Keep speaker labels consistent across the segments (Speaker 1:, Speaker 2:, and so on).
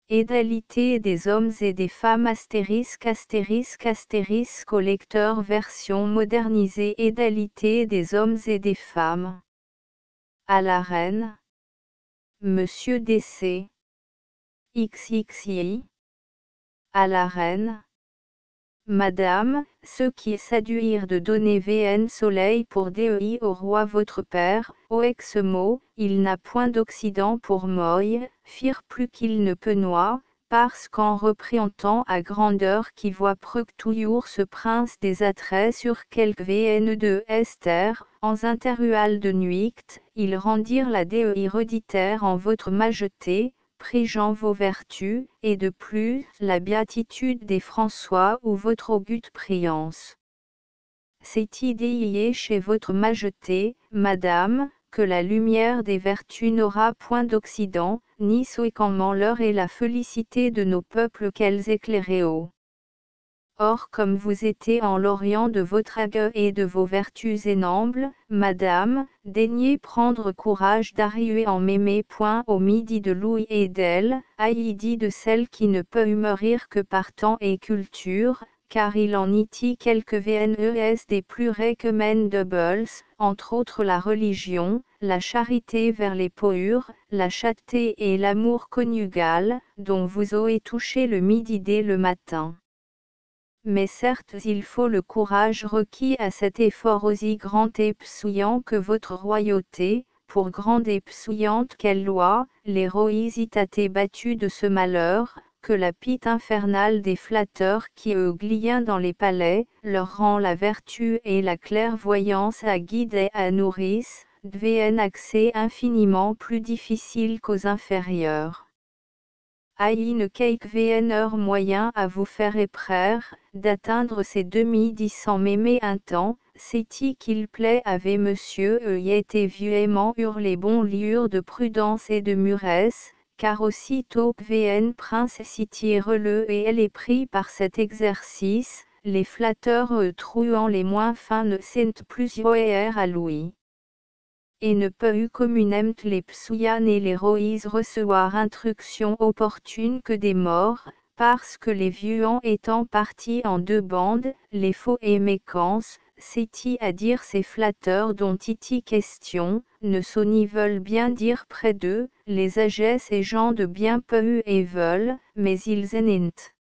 Speaker 1: Égalité des hommes et des femmes *** au lecteur version modernisée. Égalité des hommes et des femmes. À la reine. Monsieur DC. XXI. À la reine. Madame, ceux qui séduire de donner VN soleil pour DEI au roi votre père, au ex-mot, il n'a point d'Occident pour moi, firent plus qu'il ne peut noie, parce qu'en représentant à grandeur qui voit preuve toujours ce prince des attraits sur quelque VN de Esther, en interrual de nuit, ils rendirent la DEI reditaire en votre majesté, prigeant vos vertus, et de plus, la béatitude des François ou votre augute priance. C'est idée chez votre majesté, madame, que la lumière des vertus n'aura point d'Occident, ni souhaitement l'heure et la félicité de nos peuples qu'elles éclairéot. Or comme vous étiez en l'orient de votre ague et de vos vertus énormes, madame, daignez prendre courage d'arriver en m'aimer point au midi de Louis et d'elle, haïdi de celle qui ne peut humeurir que par temps et culture, car il en y quelques VNES des plus recommendables, entre autres la religion, la charité vers les pauvres, la chasteté et l'amour conjugal, dont vous avez touché le midi dès le matin. Mais certes il faut le courage requis à cet effort aussi grand et souillant que votre royauté, pour grande et souillante qu'elle loi, l'héroïsité battue de ce malheur, que la pite infernale des flatteurs qui glient dans les palais, leur rend la vertu et la clairvoyance à guide et à nourrice, deviennent accès infiniment plus difficile qu'aux inférieurs. Aïe quelque VNR moyen à vous faire éprère, d'atteindre ces demi-dix sans m'aimer un temps, c'est-y qu'il plaît avait monsieur y été vieillement hurlé bon liure de prudence et de muresse, car aussitôt VN prince citié releu et elle est pris par cet exercice, les flatteurs trouant les moins fins ne sentent plus yoer à Louis. Et ne peut eu communément les psouillan et les roïs recevoir instruction opportune que des morts, parce que les vieux étant partis en deux bandes, les faux et mécans, c'est-y à dire ces flatteurs dont iti question, ne sont ni veulent bien dire près d'eux, les agès et gens de bien peu et veulent, mais ils enent.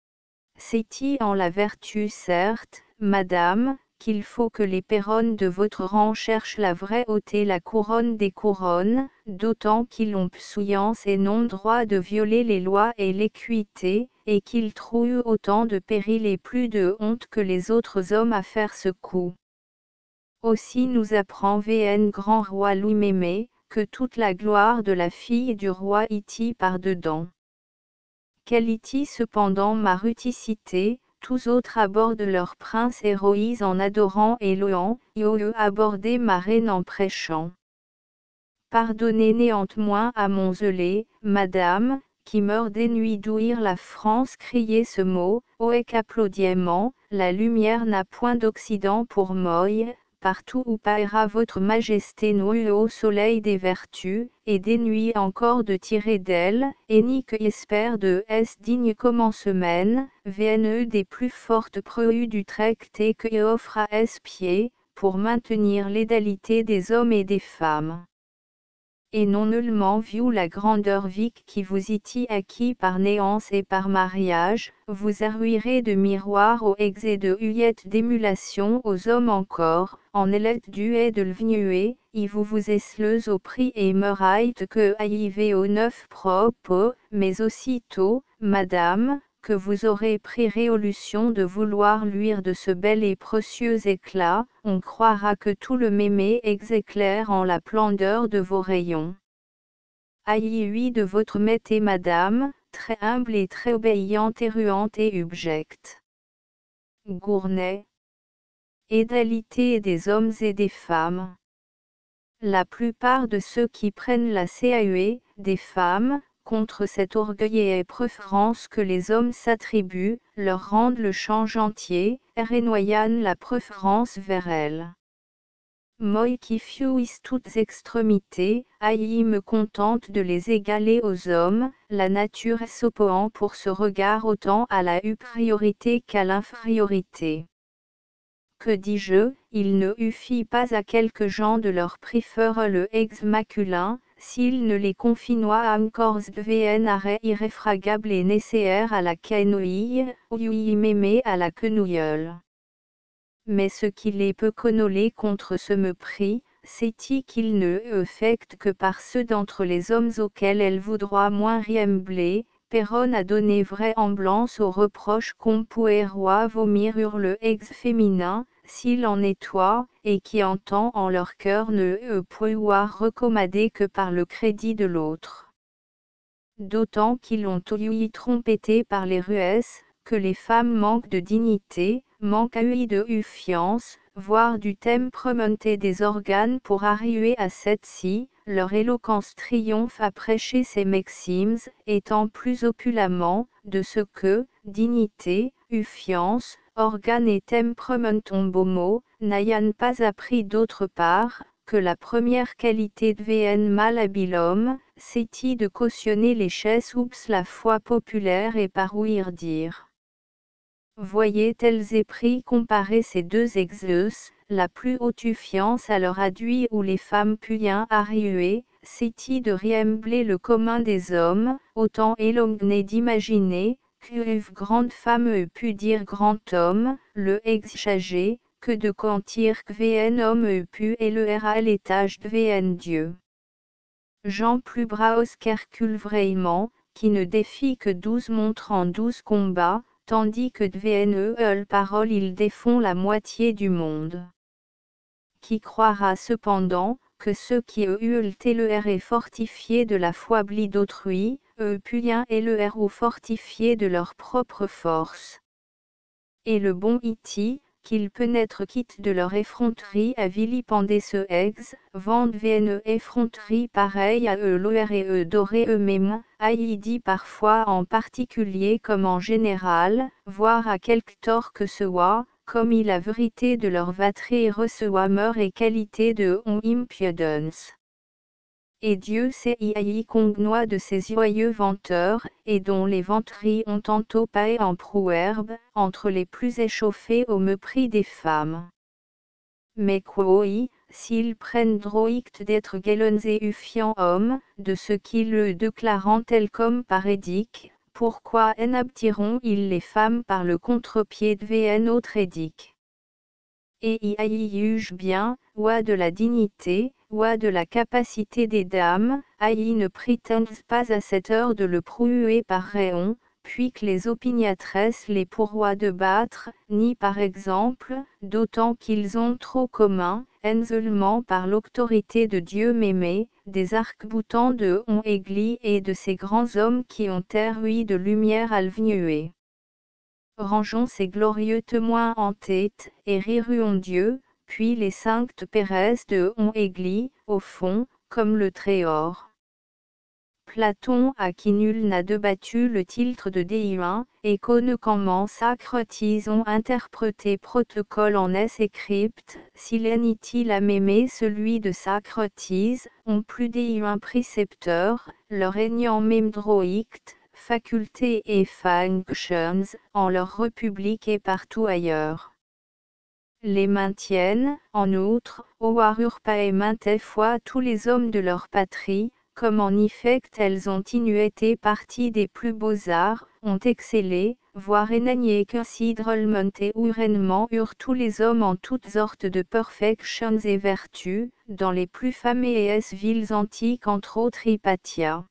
Speaker 1: C'est-y en la vertu certes, madame, qu'il faut que les péronnes de votre rang cherchent la vraie ôter la couronne des couronnes, d'autant qu'ils ont souillance et non droit de violer les lois et l'équité, et qu'ils trouvent autant de péril et plus de honte que les autres hommes à faire ce coup. Aussi nous apprend VN grand roi Louis Mémé, que toute la gloire de la fille du roi iti par dedans. Quelle iti cependant ma ruticité, tous autres abordent leur prince héroïse en adorant et louant, eux aborder ma reine en prêchant. Pardonnez néantement à mon zélé, madame, qui meurt des nuits d'ouïr la France crier ce mot, oec applaudiment, la lumière n'a point d'Occident pour moi, partout où paraîtra votre majesté nous au soleil des vertus, et des nuits encore de tirer d'elle, et ni que espère de est digne commencement, vienne des plus fortes preuves du traité que offre à espier, pour maintenir l'égalité des hommes et des femmes. Et non nullement vu la grandeur vique qui vous y acquis par néance et par mariage, vous arruirez de miroir aux ex et de huillettes d'émulation aux hommes encore, en élette du et de l'vnué, y vous esleuse au prix et meurailles que aïvé au neuf propos, mais aussitôt, madame, que vous aurez pris résolution de vouloir luire de ce bel et précieux éclat, on croira que tout le mémé éclaire en la splendeur de vos rayons. Aïe de votre maître madame, très humble et très obéissante et ruante et ubjecte. Gournay. Égalité des hommes et des femmes. La plupart de ceux qui prennent la CAE, des femmes, contre cet orgueil et préférence que les hommes s'attribuent, leur rendent le change entier, et noyant la préférence vers elles. moi qui fuis toutes extrémités, aïe me contente de les égaler aux hommes, la nature s'opposant pour ce regard autant à la priorité qu'à l'infériorité. Que dis-je, il ne suffit pas à quelques gens de leur préférer le ex masculin, s'il ne les confinoit encore devient arrêt irréfragable et nécessaire à la quenouille, ou mémé à la quenouilleule. Mais ce qui les peut connoler contre ce mépris, c'est qu'il ne affecte que par ceux d'entre les hommes auxquels elle voudra moins ressembler. Péronne a donné vraie ambiance aux reproches qu'on pourrait vomir sur le ex féminin, s'il en est toi, et qui entend en leur cœur ne pouvoir recommander que par le crédit de l'autre. D'autant qu'ils ont ouï trompé par les ruesses, que les femmes manquent de dignité, manquent de confiance, voire du temperament des organes pour arriver à cette-ci, leur éloquence triomphe à prêcher ces maximes, étant plus opulemment, de ce que, dignité, confiance, organes et temperament en beaux mots, n'ayant pas appris d'autre part, que la première qualité devienne mal habile homme, c'est-y de cautionner les chaises oups la foi populaire et par ouïr dire. Voyez tels épris comparer ces deux exus, la plus haute fiance à leur aduit où les femmes puyen arriver, c'est-y de ressembler le commun des hommes, autant élongné d'imaginer, qu'une grande femme pu dire grand homme, le ex-chagé, que de cantir qu'vn homme pu élever à l'étage d'vn Dieu. Jean plus braos qu'Hercule vraiment, qui ne défie que 12 montres en 12 combats, tandis que devn parole il défend la moitié du monde. Qui croira cependant, que ceux qui ultent le et fortifiés de la foi blie d'autrui, puyen et le ou fortifiés de leur propre force. Et le bon iti, qu'ils pénètrent quitte de leur effronterie à vilipender ce ex, vendent vn effronterie pareille à eux l'oer et eux doré eux-mêmes, aïe dit parfois en particulier comme en général, voire à quelque tort que ce soit, comme il la vérité de leur vatrie et recevoir meur et qualité de on impudence. Et Dieu sait y congnois de ces joyeux venteurs, et dont les venteries ont tantôt paé en proverbe, entre les plus échauffés au mépris des femmes. Mais quoi, s'ils prennent droit d'être galons et uffiants hommes, de ce qu'ils le déclarant tel comme par édic, pourquoi inabtiront-ils les femmes par le contre-pied de autre édic? Et y juge bien, ouah de la dignité, ouah de la capacité des dames, aïe ne prétendent pas à cette heure de le prouver par rayon, puis que les opiniâtresses les pourroient de battre, ni par exemple, d'autant qu'ils ont trop commun, seulement par l'autorité de Dieu mémé, des arcs-boutants de on église et de ces grands hommes qui ont terui de lumière à l'vnuer. Rangeons ces glorieux témoins en tête, et riruons Dieu, puis les saintes péresses de on église, au fond, comme le Tréor. Platon à qui nul n'a débattu le titre de déhuin, et qu'on comment Socrates ont interprété protocole en s et crypte, sileniti la mémé celui de Socrates, ont plus déhuin précepteur, leur ayant même droïcte, facultés et functions, en leur république et partout ailleurs. Les maintiennent, en outre, au pas et maintes fois tous les hommes de leur patrie, comme en effect elles ont été partie des plus beaux-arts, ont excellé, voire énigné considérablement et ouvertement eurent tous les hommes en toutes sortes de perfections et vertus, dans les plus fameuses villes antiques entre autres Hypatia.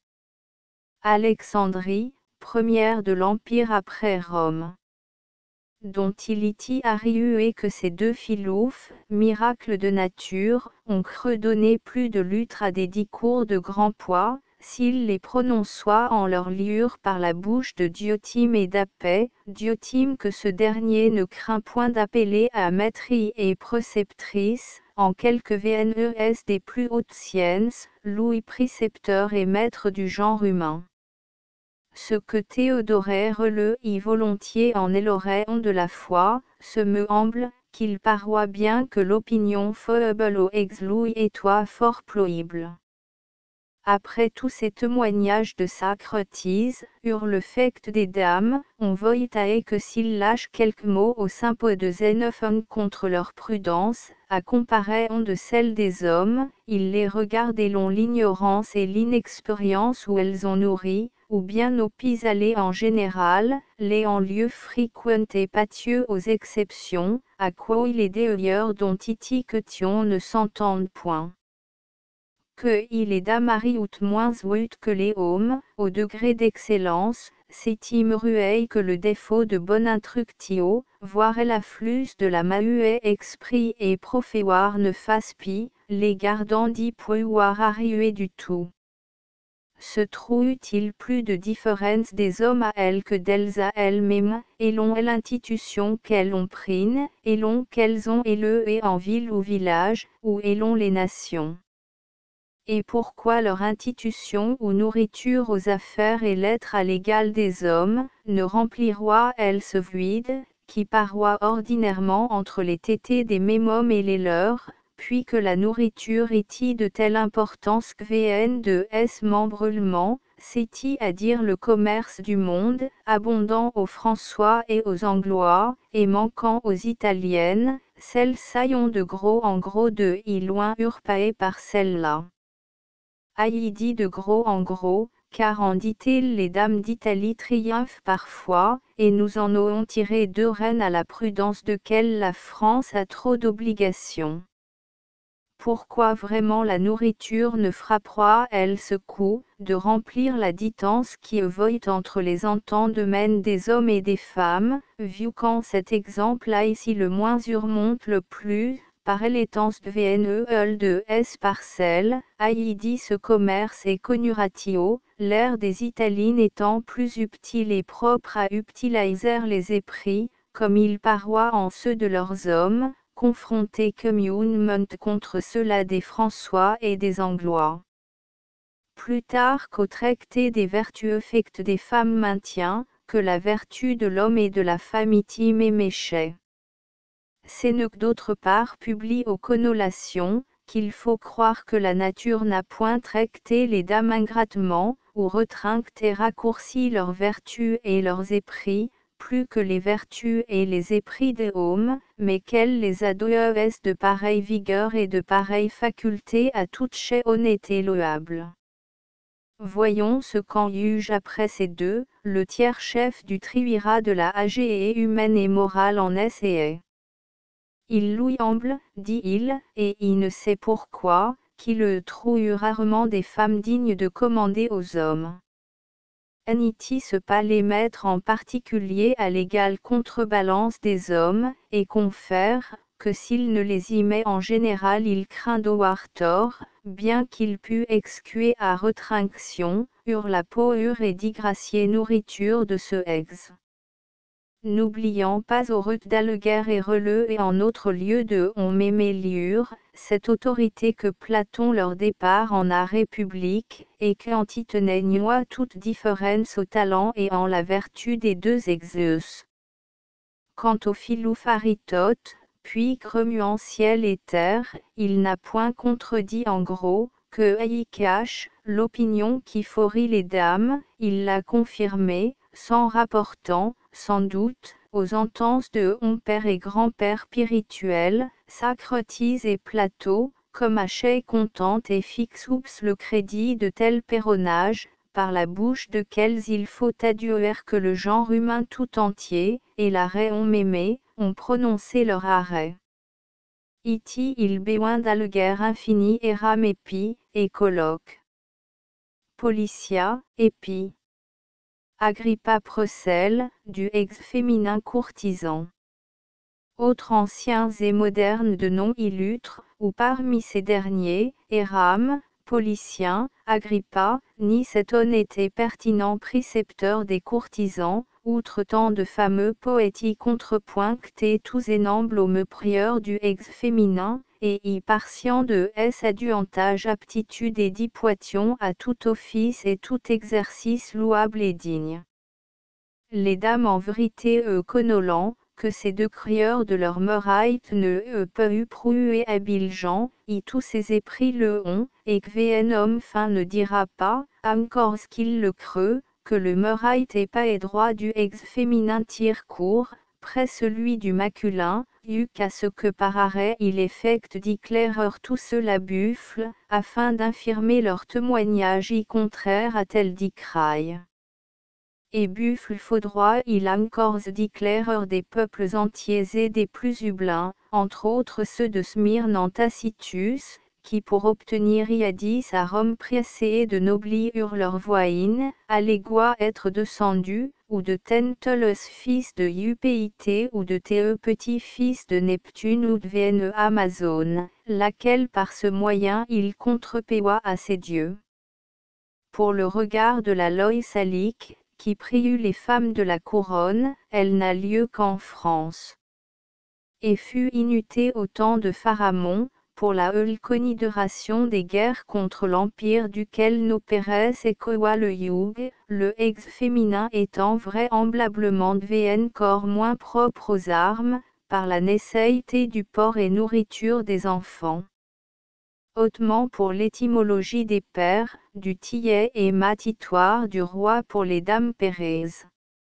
Speaker 1: Alexandrie, première de l'Empire après Rome. Dont il y arrivé que ces deux philosophes, miracles de nature, ont cru donner plus de lutre à des discours de grand poids, s'ils les prononçoient en leur liure par la bouche de Diotime et d'Apée, Diotime que ce dernier ne craint point d'appeler à maîtrise et préceptrice, en quelque VNES des plus hautes sciences, Louis précepteur et maître du genre humain. Ce que Théodore le y volontiers en éloréon de la foi, se me semble, qu'il paroit bien que l'opinion foible au exlui et toi fort ploïble. Après tous ces témoignages de sacretise, hurle fect des dames, on voitae que s'ils lâchent quelques mots au simple de Xénophon contre leur prudence, à comparaison de celle des hommes, ils les regardent et l'ont l'ignorance et l'inexpérience où elles ont nourri, ou bien au pis-aller en général, les en lieu frequent et patieux aux exceptions, à quoi les déilleurs dont iti question ne s'entendent point. Que il est d'amari out moins out que les hommes, au degré d'excellence, c'est-il rueil que le défaut de bonne instructio, voire l'afflux de la mahue esprit et proféoir ne fasse pi, les gardant d'y pouvoir arriver du tout. Se trouve-t-il plus de différence des hommes à elles que d'elles à elles-mêmes, et l'on est l'institution qu'elles ont prise, et l'on qu'elles ont élevée en ville ou village, ou et l'on les nations. Et pourquoi leur institution ou nourriture aux affaires et l'être à l'égal des hommes, ne remplira-elle ce vide, qui paroit ordinairement entre les tétés des mêmes hommes et les leurs, puis que la nourriture est-y de telle importance que vn de s membrellement, c'est-y à dire le commerce du monde, abondant aux François et aux Anglois, et manquant aux Italiennes, celles saillons de gros en gros de y loin urpaées par celles-là. Aïe dit de gros en gros, car en dit-il les dames d'Italie triomphent parfois, et nous en avons tiré 2 reines à la prudence desquelles la France a trop d'obligations. Pourquoi vraiment la nourriture ne frappera-elle ce coup, de remplir la ditance qui voit entre les entendements des hommes et des femmes, vu qu'en cet exemple là ici le moins surmonte le plus, par l'étance VNEL de S parcelle, dit ce commerce et connuratio, l'air des Italines étant plus subtil et propre à utiliser les épris, comme il paroit en ceux de leurs hommes, confrontés communément contre ceux-là des François et des Anglois. Plus tard qu'au traité des vertus fect des femmes maintient, que la vertu de l'homme et de la femme itime et méchait. C'est ne que d'autre part publie aux connotations, qu'il faut croire que la nature n'a point traité les dames ingratement, ou retrinqué et raccourci leurs vertus et leurs épris, plus que les vertus et les épris des hommes, mais qu'elle les a doués de pareille vigueur et de pareille faculté à toute chez honnête et louable. Voyons ce qu'en juge après ces deux, le tiers chef du triumvirat de la AG et humaine et morale en S et est. Il louiamble, dit-il, et il ne sait pourquoi, qu'il le trouve rarement des femmes dignes de commander aux hommes. Aniti se pas les mettre en particulier à l'égale contrebalance des hommes, et confère, que s'il ne les y met en général il craint d'avoir tort, bien qu'il pût excuer à retrinction, la pourrure et disgracier nourriture de ce ex. N'oubliant pas au rut d'Alguer et Releu et en autre lieu de on méméliure, cette autorité que Platon leur départ en la République, et qu'anti tenait noie toute différence au talent et en la vertu des deux exeus. Quant au Philopharistote, puis remuant ciel et terre, il n'a point contredit en gros, que y cache, l'opinion qui fourrit les dames, il l'a confirmée, sans rapportant, sans doute, aux entences de père et grand-père spirituel, Socrates et Plato, comme Achille contente et fixe le crédit de tel péronnage, par la bouche de quels il faut adjurer que le genre humain tout entier, et l'arrêt ont mémé, ont prononcé leur arrêt. Iti il besoin d'alguer infini eram epi, et colloque. Policia, epi. Agrippa procèle, du ex-féminin courtisan. Autres anciens et modernes de nom illustres, ou parmi ces derniers, Eram, Policien, Agrippa, ni cet honnête et pertinent précepteur des courtisans, outre tant de fameux poétiques contrepointés tous énambles au me prieur du ex-féminin, et y patient de s aduantage aptitude et dipoition à tout office et tout exercice louable et digne. Les dames en vérité connolant, que ces deux crieurs de leur meurite ne peu proué habile gens, y tous ces épris le ont, et que vn homme fin ne dira pas, encore ce qu'il le creux, que le meurite est pas et droit du ex féminin tire court, près celui du masculin, qu'à ce que par arrêt il effecte d'éclaireur tous ceux-là buffle, afin d'infirmer leur témoignage y contraire à tel dit craille. Et buffle faudroit il encore d'éclaireur des peuples entiers et des plus hublins, entre autres ceux de Smyrne en Tacitus, qui pour obtenir iadis à Rome pressés de nobliur leur voïne, allégoient être descendus, ou de Tentelos fils de Upéité ou de Théeu petit-fils de Neptune ou de Vn Amazone, laquelle par ce moyen il contrepéoit à ses dieux. Pour le regard de la loi salique, qui priut les femmes de la couronne, elle n'a lieu qu'en France. Et fut inutée au temps de Pharamond, pour la considération des guerres contre l'empire duquel n'opérait et qu'oua le youg, le ex féminin étant vraisemblablement devenu corps moins propre aux armes, par la nécessité du port et nourriture des enfants. Hautement pour l'étymologie des pères, du tillet et matitoire du roi pour les dames pérèses.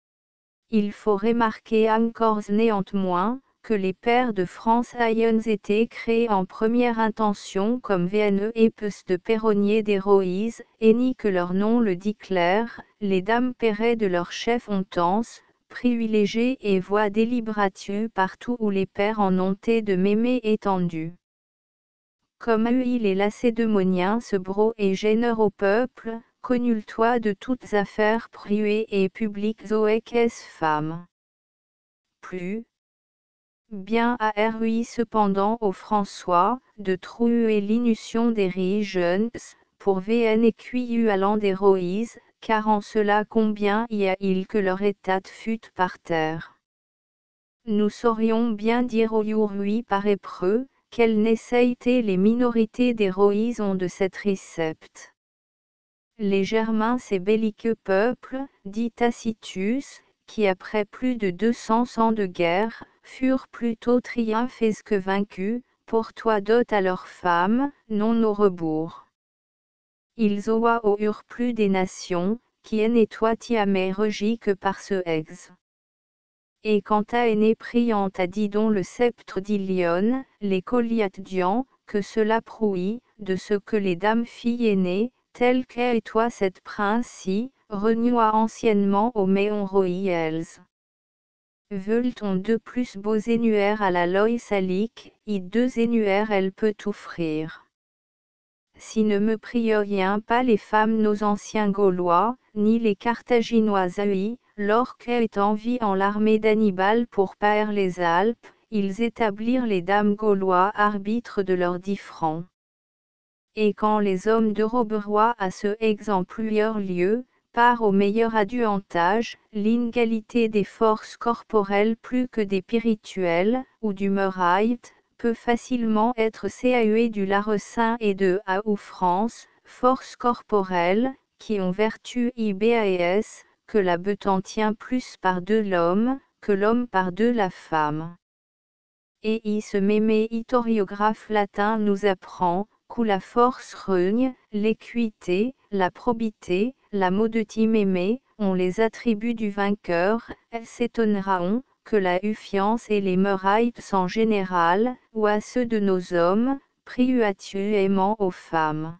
Speaker 1: Il faut remarquer encore néanmoins, que les pairs de France ayant été créés en première intention comme VNE épus de perronnier d'héroïse, et ni que leur nom le dit clair, les dames pairaient de leur chef Ontance, privilégiés et voix délibératieux partout où les pairs en ont été de mémé étendus. Comme il les Lacédémoniens se bro et gêneur au peuple, connule-toi de toutes affaires privées et publiques zoéques femmes. Plus bien à RUI cependant au François, de trouver l'inution des riches jeunes, pour VN et QU allant d'héroïse, car en cela combien y a-il que leur état fût par terre. Nous saurions bien dire aujourd'hui par épreux, quelle nécessité les minorités d'héroïse ont de cette récepte. Les Germains ces belliqueux peuples, dit Tacitus, qui après plus de 200 ans de guerre, furent plutôt triomphés que vaincus, pour toi dot à leurs femmes, non au rebours. Ils eurent plus des nations, qui et toi tiamé regi que par ce ex. Et quant à Aîné priant à Didon le sceptre d'Ilion, les Coliatdians, que cela prouille, de ce que les dames filles aînées, telles qu'est et toi cette prince-ci, renoua anciennement au méon royels. Veult-on de plus beaux énuaires à la loi salique, y deux énuaires elle peut offrir. Si ne me prient pas les femmes nos anciens Gaulois, ni les Carthaginois lorsque est en vie en l'armée d'Hannibal pour paer les Alpes, ils établirent les dames Gaulois arbitres de leurs 10 francs. Et quand les hommes de Roberoy à ce exemplaire lieu, par au meilleur aduantage, l'inégalité des forces corporelles plus que des spirituelles, ou du meurite, peut facilement être CAE du Laressin et de A ou France, forces corporelles, qui ont vertu IBAS, que la bête en tient plus par deux l'homme, que l'homme par deux la femme. Et ce mémé historiographe latin nous apprend, qu'où la force règne, l'équité, la probité, la modestie mémé, on les attributs du vainqueur, elles s'étonneront, que la uffiance et les meurites en général, ou à ceux de nos hommes, priuatuellement aux femmes.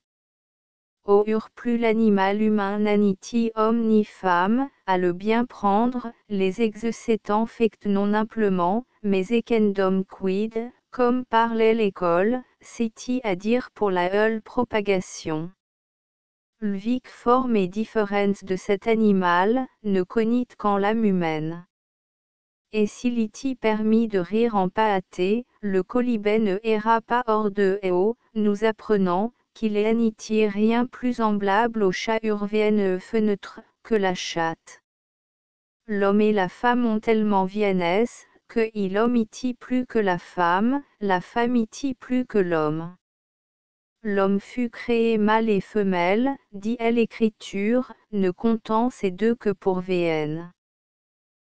Speaker 1: Plus l'animal humain n'aniti homme ni femme, à le bien prendre, les exécétants fect non implement, mais equendum quid, comme parlait l'école, c'est-y à dire pour la propagation. L'vic forme et différence de cet animal, ne connit qu'en l'âme humaine. Et s'il y permis de rire en pâté, le colibet ne ira pas hors de haut, nous apprenant, qu'il est n'y rien plus semblable au chat urvienne fenêtre, que la chatte. L'homme et la femme ont tellement viennes, que l'homme y plus que la femme y plus que l'homme. L'homme fut créé mâle et femelle, dit l'Écriture, ne comptant ces deux que pour VN.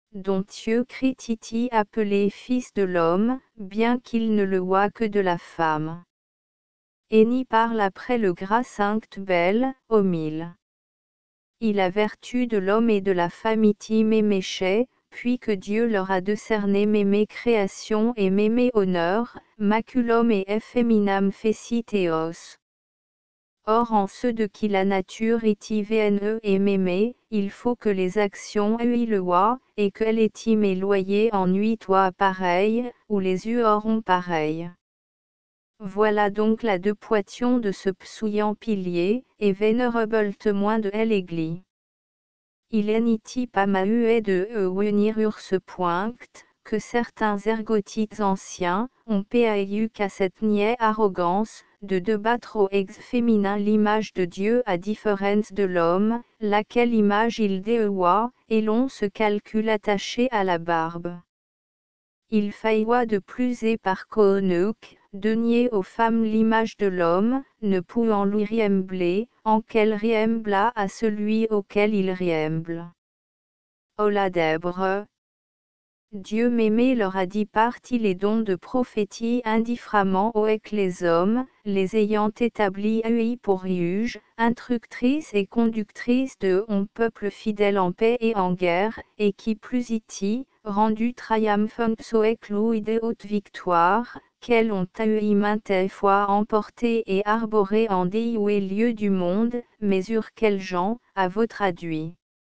Speaker 1: dont Dieu crititi appelé fils de l'homme, bien qu'il ne le voie que de la femme. Et n'y parle après le gras cinq belle, au mille. Il a vertu de l'homme et de la femme iti méché, puis que Dieu leur a décerné mémé création et mémé honneur, maculum et effeminam feciteos. Or en ceux de qui la nature iti vne et mémé, il faut que les actions ui le voient, et qu'elle iti mes loyers en huit toi pareil, ou les yeux auront pareil. Voilà donc la deux poitions de ce psouillant pilier, et vénérable témoin de l'Église. Il n'iti pas mahue de venir ce point, que certains ergotites anciens, ont eu qu'à cette niais arrogance, de débattre au ex féminin l'image de Dieu à différence de l'homme, laquelle image il déoua, et l'on se calcule attaché à la barbe. Il failloit de plus et par Koonuk, de nier aux femmes l'image de l'homme, ne pouvant lui riembler, en qu'elle riembla à celui auquel il riemble. Ola d'Èbre. Dieu m'aimait leur a dit parti les dons de prophétie indifféremment avec les hommes, les ayant établis ui pour juges, instructrices et conductrices de on peuple fidèle en paix et en guerre, et qui plus iti, rendu triumphant avec louis de haute victoire, qu'elles ont ui maintes fois emporté et arboré en des lieux du monde, mesure quel gens, à vos traduit.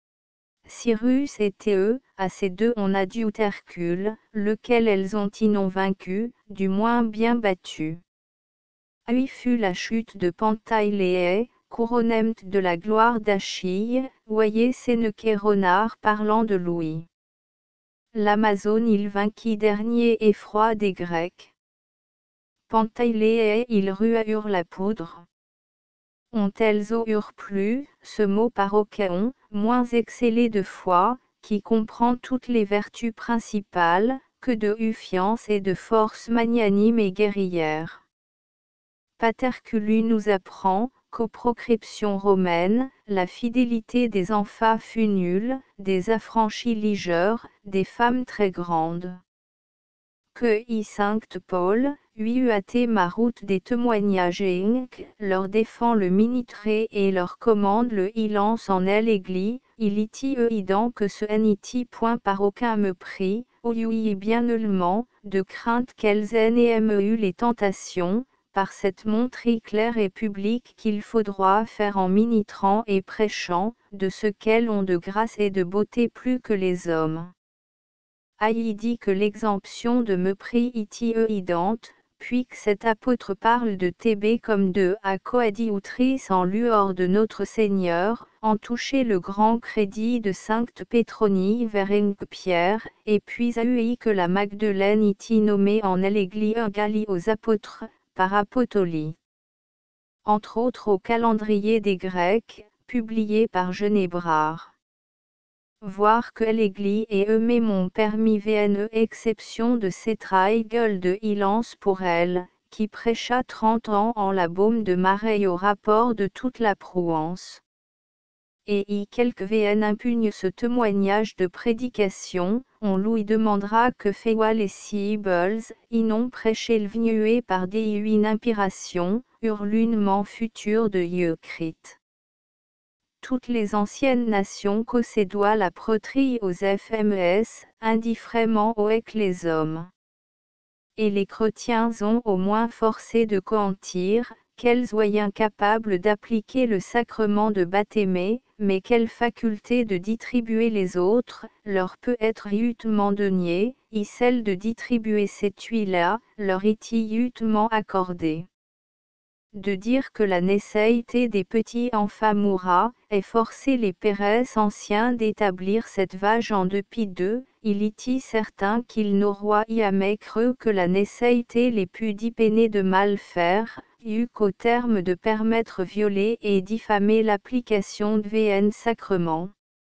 Speaker 1: Cyrus et Théeu, à ces deux on adduit Hercule, lequel elles ont non vaincu, du moins bien battu. Ui fut la chute de Pantailéé, couronnement de la gloire d'Achille, voyez Sénéché renard parlant de Louis. L'Amazone il vainquit dernier effroi des Grecs. Pantailéé il rua la poudre. Ont-elles eurent plus, ce mot parokéon, moins excellé de foi, qui comprend toutes les vertus principales, que de fiance et de force magnanime et guerrière. Paterculus nous apprend, qu'aux proscriptions romaines, la fidélité des enfants fut nulle, des affranchis ligeurs, des femmes très grandes. Que I. Saint Paul, uat ma route des témoignages leur défend le ministré et leur commande le lance en l'Église, il iti eident que ce n'iti point par aucun mépris, ou bien nullement, de crainte qu'elles aient eu les tentations, par cette montrie claire et publique qu'il faut droit faire en ministrant et prêchant, de ce qu'elles ont de grâce et de beauté plus que les hommes. Aïe dit que l'exemption de mépris iti eidente, puis que cet apôtre parle de Thébé comme de à coadiutrice en lueur de notre Seigneur, en toucher le grand crédit de Sainte Pétronie vers Pierre, et puis aïe que la Magdeleine iti nommée en l'Église gali aux apôtres, par Apotolie. Entre autres au calendrier des Grecs, publié par Genébrard. Voir que l'Église et eux-mêmes m'ont permis vne exception de cette gueule de Ilance pour elle, qui prêcha 30 ans en la baume de Marais au rapport de toute la prouance. Et y quelque vn impugne ce témoignage de prédication, on lui demandera que fewa les Sibyls, y non prêché le vnué par des une impiration, hurlunement futur de Eucrite. Toutes les anciennes nations possédoient la protrie aux FMS, indifféremment avec les hommes. Et les chrétiens ont au moins forcé de coentir, qu'elles soient incapables d'appliquer le sacrement de baptême, mais quelle faculté de distribuer les autres, leur peut être hutement donnée, y celle de distribuer cette huile-là, leur est hutement accordée. De dire que la nécessité des petits enfants mourra, et forcer les pères anciens d'établir cette vache en dépit d'eux, il est certain qu'ils n'auront jamais cru que la nécessité les pût dépeiner de mal faire, eût qu'au terme de permettre violer et diffamer l'application de VN sacrement.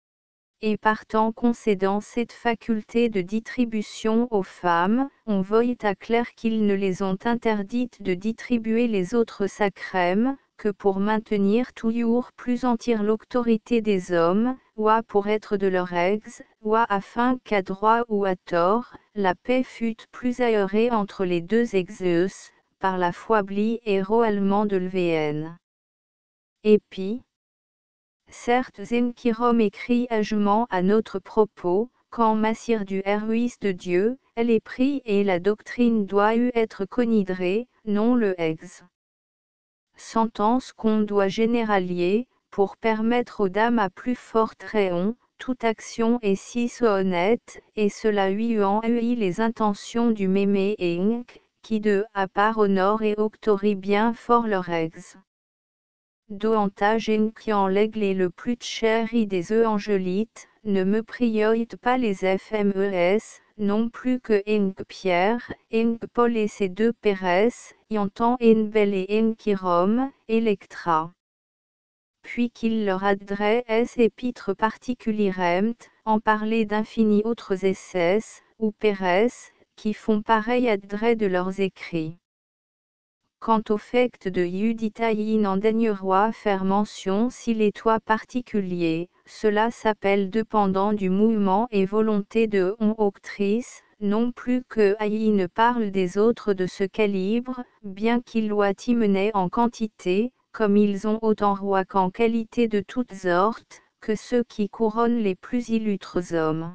Speaker 1: Et partant concédant cette faculté de distribution aux femmes, on voit à clair qu'ils ne les ont interdites de distribuer les autres sacrements, que pour maintenir toujours plus entière l'autorité des hommes, ouah pour être de leur ex, ouah afin qu'à droit ou à tort, la paix fût plus aérée entre les deux exeus, par la foiblie et allemand de l'VN. Et puis, certes Zenkirom écrit agement à notre propos, quand Massir du Héruis de Dieu, elle est pris et la doctrine doit être considérée, non le ex. Sentence qu'on doit généraliser, pour permettre aux dames à plus forte raison, toute action est si honnête, et cela ayant eu les intentions du mémé Inc, qui de à part honore et octorie bien fort leur ex. Doantage qui en l'aigle le plus chéri des angélites, ne me prioite pas les FMES, non plus que Inc Pierre, Inc Paul et ses deux Pérès, y entend Inbel et Inkirom, Electra. Puis qu'il leur adresse épître particulièrement, en parler d'infinis autres essais, ou Pérès, qui font pareil adresse de leurs écrits. Quant au fait de Juditaï n'en daigneroit faire mention s'il est toi particulier, cela s'appelle dépendant du mouvement et volonté de octrice, non plus que Aïe ne parle des autres de ce calibre, bien qu'ils loient y mener en quantité, comme ils ont autant roi qu'en qualité de toutes sortes, que ceux qui couronnent les plus illustres hommes.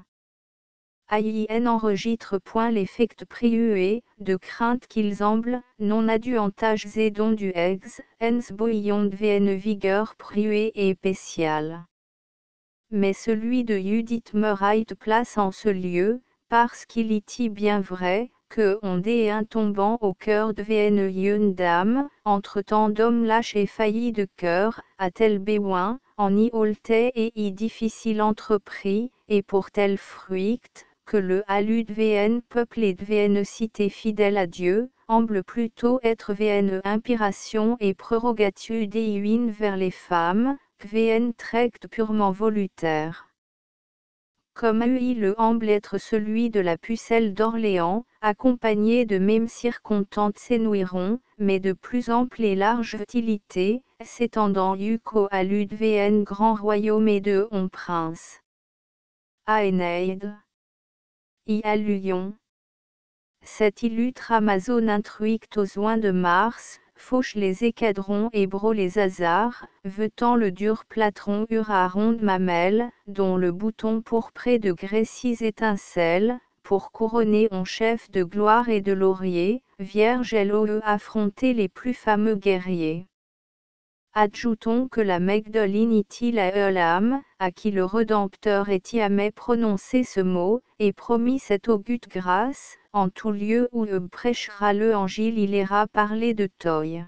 Speaker 1: Aïe n'enregistre point l'effect priué, de crainte qu'ils emblent, non adiuantages et dons du ex, ens bouillon vn vigueur priué et spécial. Mais celui de Judith Murray place en ce lieu, parce qu'il y bien vrai, que on dé un tombant au cœur de vn une dame, entre tant d'hommes lâches et faillis de cœur, à tel béouin, en y holté et y difficile entrepris, et pour tel fruict, que le halud vn peuple et vn cité fidèle à Dieu, semble plutôt être vn inspiration et prérogative divine vers les femmes, que vn tract purement volutaire. Comme UI le semble être celui de la pucelle d'Orléans, accompagné de mêmes circonstances s'énouiront, mais de plus ample et large utilité, s'étendant jusqu'au halud vn grand royaume et de on prince. Aeneid. I allusion. Cet illustre Amazon intruict aux oins de Mars, fauche les écadrons et bro les hasards, vetant le dur plâtron à ronde mamelle, dont le bouton pourpré de grécis étincelle, pour couronner en chef de gloire et de laurier, vierge elle affronter les plus fameux guerriers. Adjoutons que la Magdalene est-il à l'âme, à qui le Rédempteur est jamais prononcé ce mot, et promis cette augute grâce, en tout lieu où prêchera l'Évangile il ira parler de Toy.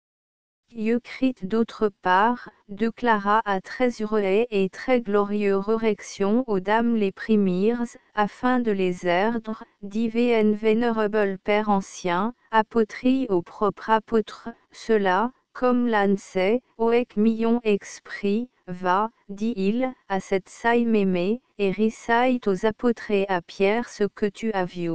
Speaker 1: Eucrite d'autre part, déclara à très heureux et très glorieux résurrection aux dames les primires, afin de les erdre, divin venerable Père ancien, apotrie au propre apôtre, cela, comme l'âne sait, oec million esprit, va, dit-il, à cette saille mémée, et recite aux apôtres et à Pierre ce que tu as vu.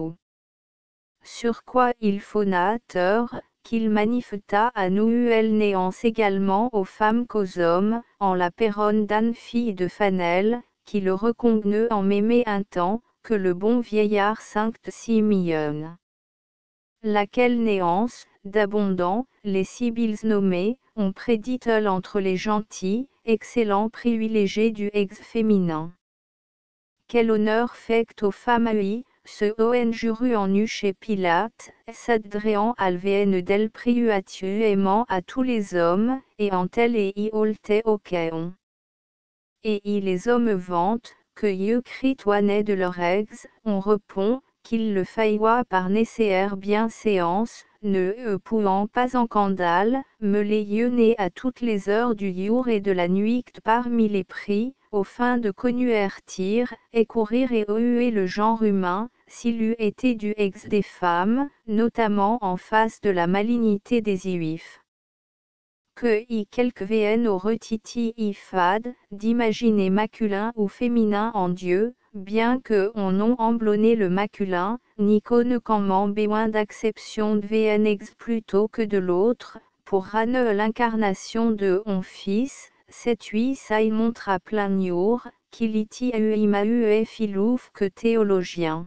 Speaker 1: Sur quoi il faut nateur, qu'il manifesta à nous néance également aux femmes qu'aux hommes, en la péronne d'Anne fille de Fanel, qui le recongneux en mémé un temps, que le bon vieillard Sainte Simeon. Laquelle néance, d'abondant, les sibylles nommées, ont prédit entre les gentils, excellents privilégiés du ex féminin. Quel honneur fait aux femmes UI, ce on juru en u chez Pilate, s'adréant alvn del priuatu aimant à tous les hommes, et en tel et y olte océon. Et y les hommes vantent, que Eucrite naît de leur ex, on répond, qu'il le failloit par nécessaire bienséance, ne pouvant pas en scandale, me les né à toutes les heures du jour et de la nuit parmi les prix, au fin de connuertir, et courir et huer le genre humain, s'il eût été du ex des femmes, notamment en face de la malignité des Juifs. Que y quelque vn au retiti y fade, d'imaginer masculin ou féminin en Dieu, bien que on non emblonné le masculin, ni qu'en béoin d'acception de vn ex plutôt que de l'autre, pour rane l'incarnation de on fils, cette huit saille montre à plein jour, qu'il iti imaue filouf que théologien.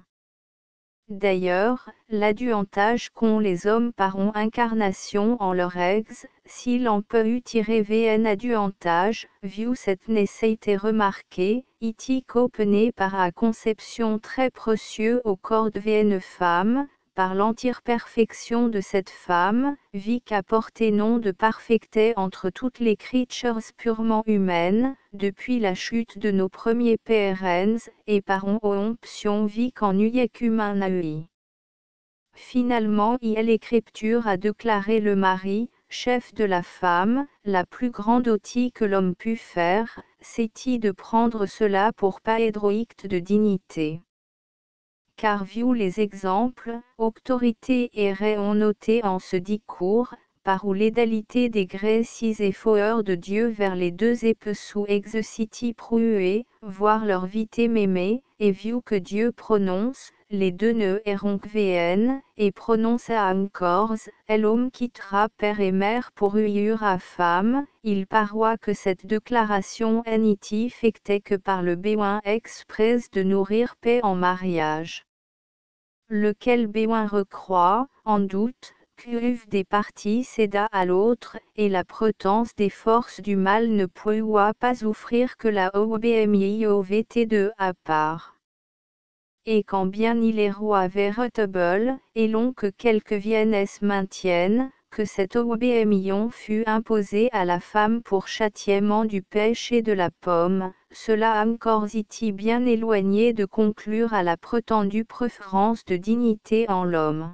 Speaker 1: D'ailleurs, l'adjuantage qu'ont les hommes par on incarnation en leur ex, s'il en peut eu tirer vn adjuantage, vu cette nécessité remarquée, iti copené par a conception très précieux au corps de vn femme, par l'entière perfection de cette femme, vie qu'a porté nom de parfecté entre toutes les creatures purement humaines, depuis la chute de nos premiers PRNs, et par onction vie qu'en uyek humain naui. Finalement l'écriture a déclaré le mari, chef de la femme, la plus grande outil que l'homme put faire, c'est-y de prendre cela pour paédroïcte de dignité. Car vu les exemples, autorité et réon notés en ce discours, par où l'édalité des grèces et foeurs de Dieu vers les deux épesous execiti proué, voir leur vité mémée, et vu que Dieu prononce, les deux ne erront vn, et prononce à encore, l'homme quittera père et mère pour uyur à femme, il paroit que cette déclaration n'était fectée que par le béoin express de nourrir paix en mariage. Lequel béoin recroît, en doute, qu'une des parties céda à l'autre, et la potence des forces du mal ne poua pas offrir que la OBMIOVT2 à part. Et quand bien il est roi véritable, et l'on que quelques viennes maintiennent, que cet obémion fut imposé à la femme pour châtiement du péché de la pomme, cela encore iti bien éloigné de conclure à la prétendue préférence de dignité en l'homme.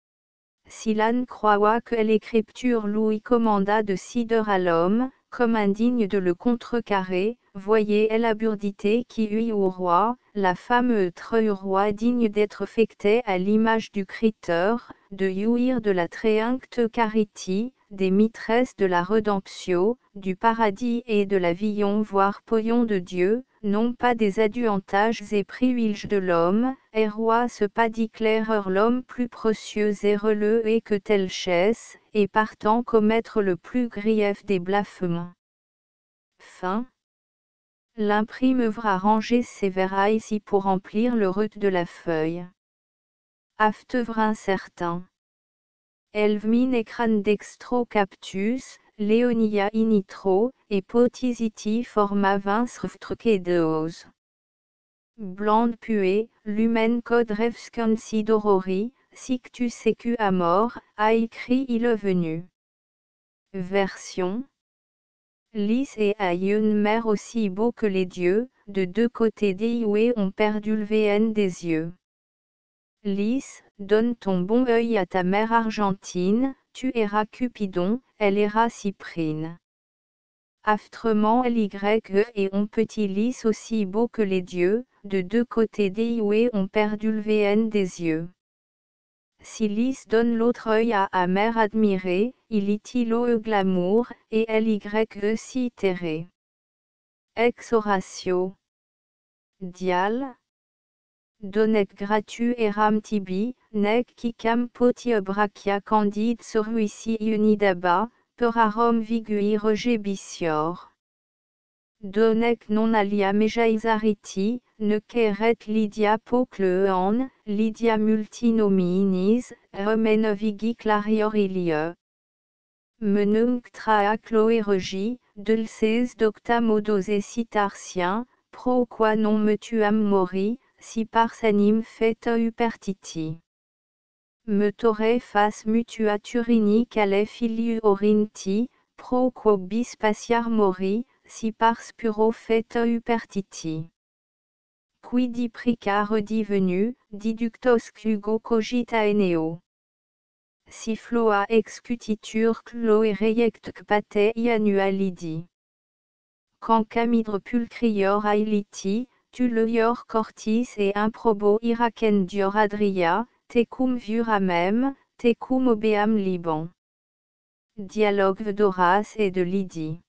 Speaker 1: Si l'âne croit que l'écriture lui commanda de cider à l'homme, comme indigne de le contrecarrer, voyez la burdité qui eut au roi, la femme treu roi digne d'être fectée à l'image du Créateur, de jouir de la tréincte carité, des maîtresses de la rédemption, du paradis et de la vision voire poillon de Dieu, non pas des adjuantages et privilèges de l'homme, et roi se pas déclareur l'homme plus précieux et relevé que telle chaise, et partant commettre le plus grief des blasphèmes. Fin. L'imprime œuvre ranger ses verra ici pour remplir le rut de la feuille. Aftevre incertain. Elvmin écran dextro captus, Leonia initro, et potisiti forma vinsrftruquedeos. Blande puée, lumen code revsconsidorori, sictus secu amor, a écrit il est venu. Version. Lys et a une mère aussi beau que les dieux, de deux côtés d'Ioué ont perdu le VN des yeux. Lys, donne ton bon œil à ta mère argentine, tu iras Cupidon, elle ira Cyprine. Aftrement l'Y et on petit Lys aussi beau que les dieux, de deux côtés d'Ioué ont perdu le VN des yeux. Si Lys donne l'autre œil à mère admirée, il y l'eau glamour, et Ly si terré. Ex Horatio. Dial. Donec gratu eram tibi, nec quicam potia brachia candide survisi unidaba, perarum vigui regebicior. Donec non alia mejaisariti, ne queret Lydia poclean, Lydia multinominis, remen vigi clarior ilie. Menunc traa chloe regi, dulces docta modos et citarcien, pro qua non me tuam mori, si pars anim feta upertiti. Me tore fas mutua turini cale filiu orinti, pro quo bis pasiar mori, si pars puro feta upertiti. Quidi prica redivenu, diductos clugo cogita eneo. Si floa excutitur cloe reiect cpate annualidi. Quand camidre pulcrior ailiti, tu leior cortis et improbo iracendior adria, tecum vuramem, tecum obeam liban. Dialogue d'Horace et de Lydie.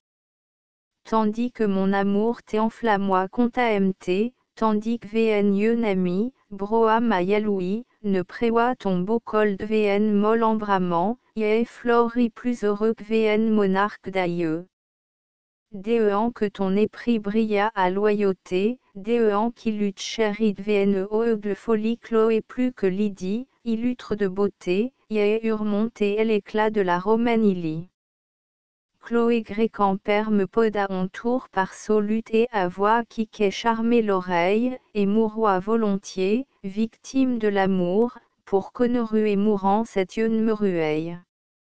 Speaker 1: Tandis que mon amour t'enflammoie conta mt, tandis que vnu nami, broa mayaloui, ne prévoit ton beau col de VN mol embramant, yé flori plus heureux que VN monarque d'aïeux. Déeant que ton épris brilla à loyauté, déeant qu'il eût chéri de VNE de folie Chloé plus que Lydie, illustre de beauté, yé eurent monté l'éclat de la romaine Illy. Chloé grec en père me poda en tour par solut et à voix qui qu'ait charmé l'oreille, et mouroa volontiers, victime de l'amour, pour qu'honorue et mourant cette yeune me rueille.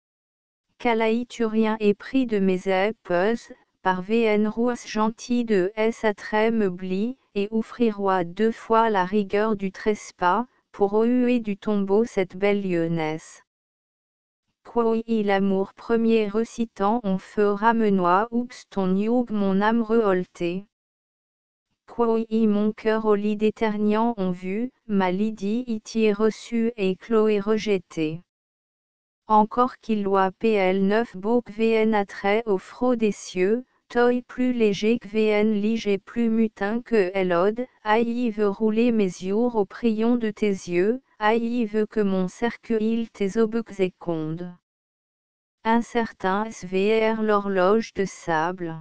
Speaker 1: Calaïturien épris de mes épeuses, par VN rousse gentil de S attrait me blie, et offrirois 2 fois la rigueur du trespas, pour huer du tombeau cette belle lionesse. Quoi l'amour premier recitant on fera menois oups ton youg mon âme reholtée. Quoi mon cœur au lit d'éterniant on vu, ma Lydie y reçue et Chloé rejetée. Encore qu'il loit PL 9 beau que VN attrait au front des cieux, toi plus léger que VN lige plus mutin que Elode, aïe veut rouler mes yeux au prion de tes yeux, aïe veut que mon cercueil tes aubes éconde. Incertain SVR l'horloge de sable.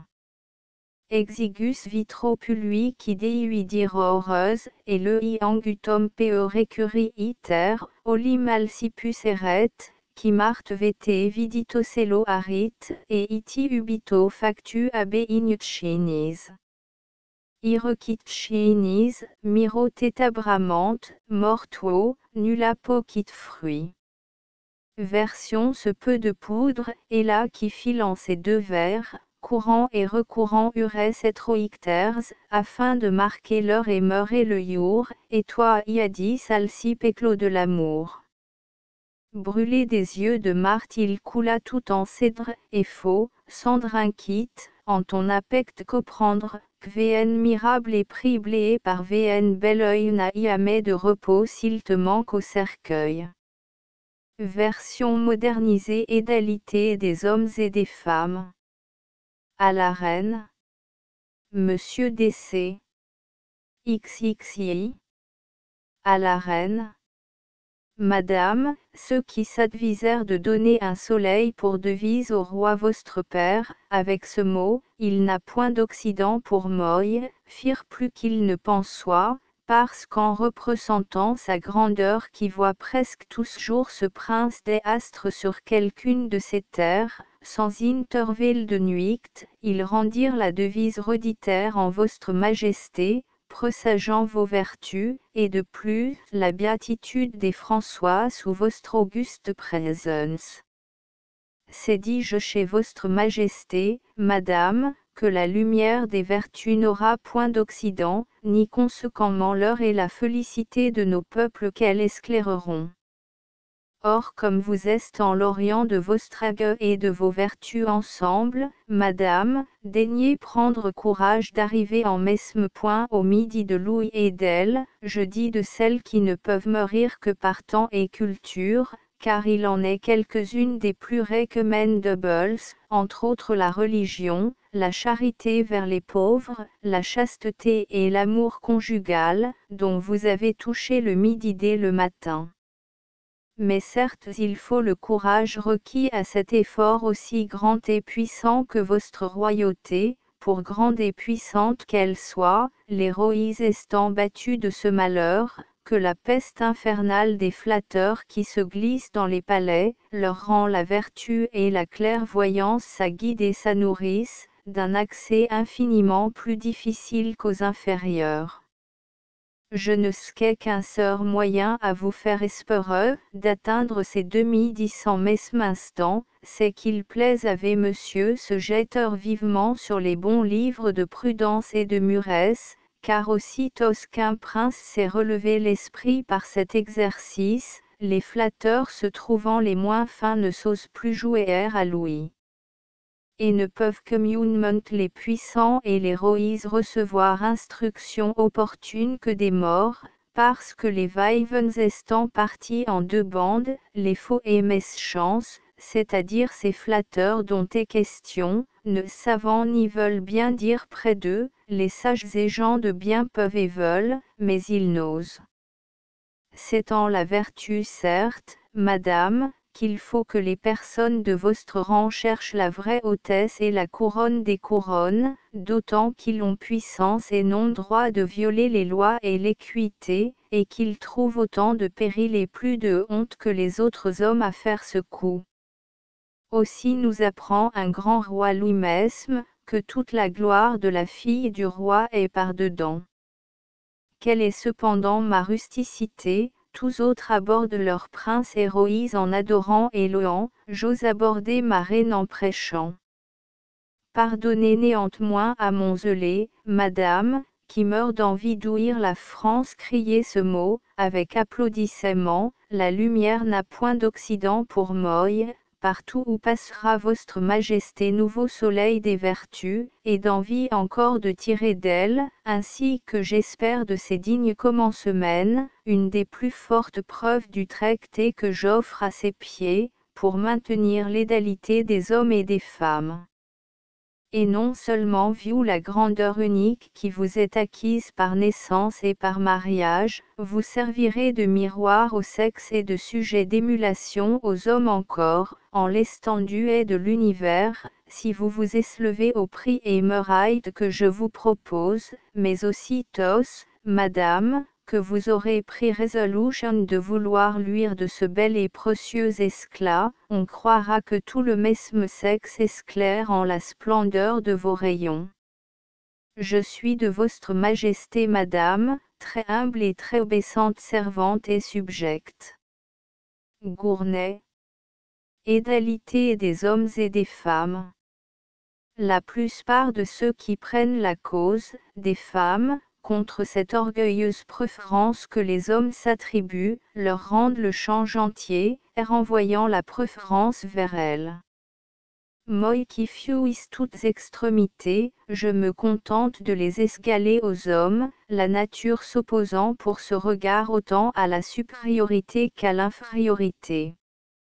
Speaker 1: Exigus vitro pului qui dei dire heureuse, et le i angutum pe recuri iter, olimal sipus eret, qui marte vete vidito celo arit, et iti ubito factu abe ignut chinis. Irequit chinis, miro tetabramante, mortuo, nulla pocit fruit. Version ce peu de poudre, et là qui file en ces 2 vers, courant et recourant ures et troicters, afin de marquer l'heure et meurer le jour, et toi y a dit salsi péclo de l'amour. Brûlé des yeux de Marthe il coula tout en cèdre, et faux, cendre inquiète, en ton apecte comprendre, que VN mirable et priblé par VN bel oeil n'a jamais de repos s'il te manque au cercueil. Version modernisée égalité des hommes et des femmes. À la reine. Monsieur DC. XXI. À la reine. Madame, ceux qui s'advisèrent de donner un soleil pour devise au roi votre père, avec ce mot, il n'a point d'Occident pour moy, firent plus qu'il ne pensoit, parce qu'en représentant sa grandeur qui voit presque tous jours ce prince des astres sur quelqu'une de ces terres, sans intervalle de nuit, ils rendirent la devise reditaire en votre majesté, presageant vos vertus, et de plus, la béatitude des François sous votre auguste présence. C'est dis-je chez votre majesté, madame, que la lumière des vertus n'aura point d'Occident, ni conséquemment l'heure et la félicité de nos peuples qu'elles éclaireront. Or comme vous êtes en l'orient de votre ague et de vos vertus ensemble, madame, daignez prendre courage d'arriver en mesme point au midi de Louis et d'elle, je dis de celles qui ne peuvent mourir que par temps et culture, car il en est quelques-unes des plus recommendables, entre autres la religion, la charité vers les pauvres, la chasteté et l'amour conjugal, dont vous avez touché le midi dès le matin. Mais certes il faut le courage requis à cet effort aussi grand et puissant que votre royauté, pour grande et puissante qu'elle soit, l'héroïse étant battue de ce malheur, que la peste infernale des flatteurs qui se glissent dans les palais, leur rend la vertu et la clairvoyance sa guide et sa nourrice, d'un accès infiniment plus difficile qu'aux inférieurs. Je ne sais qu'un seul moyen à vous faire espérer d'atteindre ces demi-dix en mesme instant, c'est qu'il plaise avec monsieur se jetteur vivement sur les bons livres de prudence et de muresse, car aussitôt qu'un prince s'est relevé l'esprit par cet exercice, les flatteurs se trouvant les moins fins ne s'osent plus jouer à Louis. Et ne peuvent communément les puissants et les héroïs recevoir instruction opportune que des morts, parce que les vaivens étant partis en 2 bandes, les faux et méchants, c'est-à-dire ces flatteurs dont est question, ne savant ni veulent bien dire près d'eux, les sages et gens de bien peuvent et veulent, mais ils n'osent. c'est en la vertu certes, madame, qu'il faut que les personnes de votre rang cherchent la vraie hautesse et la couronne des couronnes, d'autant qu'ils ont puissance et non droit de violer les lois et l'équité, et qu'ils trouvent autant de péril et plus de honte que les autres hommes à faire ce coup. Aussi nous apprend un grand roi Louis-Mesme, que toute la gloire de la fille du roi est par-dedans. Quelle est cependant ma rusticité, tous autres abordent leur prince héroïse en adorant et louant, j'ose aborder ma reine en prêchant. Pardonnez néanmoins à mon zélé, madame, qui meurt d'envie d'ouïr la France crier ce mot, avec applaudissement, la lumière n'a point d'Occident pour moi. Partout où passera votre majesté nouveau soleil des vertus, et d'envie encore de tirer d'elle, ainsi que j'espère de ces dignes commencements, une des plus fortes preuves du traité que j'offre à ses pieds, pour maintenir l'égalité des hommes et des femmes. Et non seulement vu la grandeur unique qui vous est acquise par naissance et par mariage, vous servirez de miroir au sexe et de sujet d'émulation aux hommes encore, en l'estendue de l'univers, si vous vous élevez au prix et muraille que je vous propose, mais aussi tous, madame, que vous aurez pris résolution de vouloir luire de ce bel et précieux éclat, on croira que tout le mesme sexe éclaire en la splendeur de vos rayons. Je suis de votre majesté madame, très humble et très obéissante servante et subjecte. Gournay. Égalité des hommes et des femmes. La plupart de ceux qui prennent la cause des femmes, contre cette orgueilleuse préférence que les hommes s'attribuent, leur rendent le change entier, et renvoyant la préférence vers elles. Moi qui fuis toutes extrémités, je me contente de les escaler aux hommes, la nature s'opposant pour ce regard autant à la supériorité qu'à l'infériorité.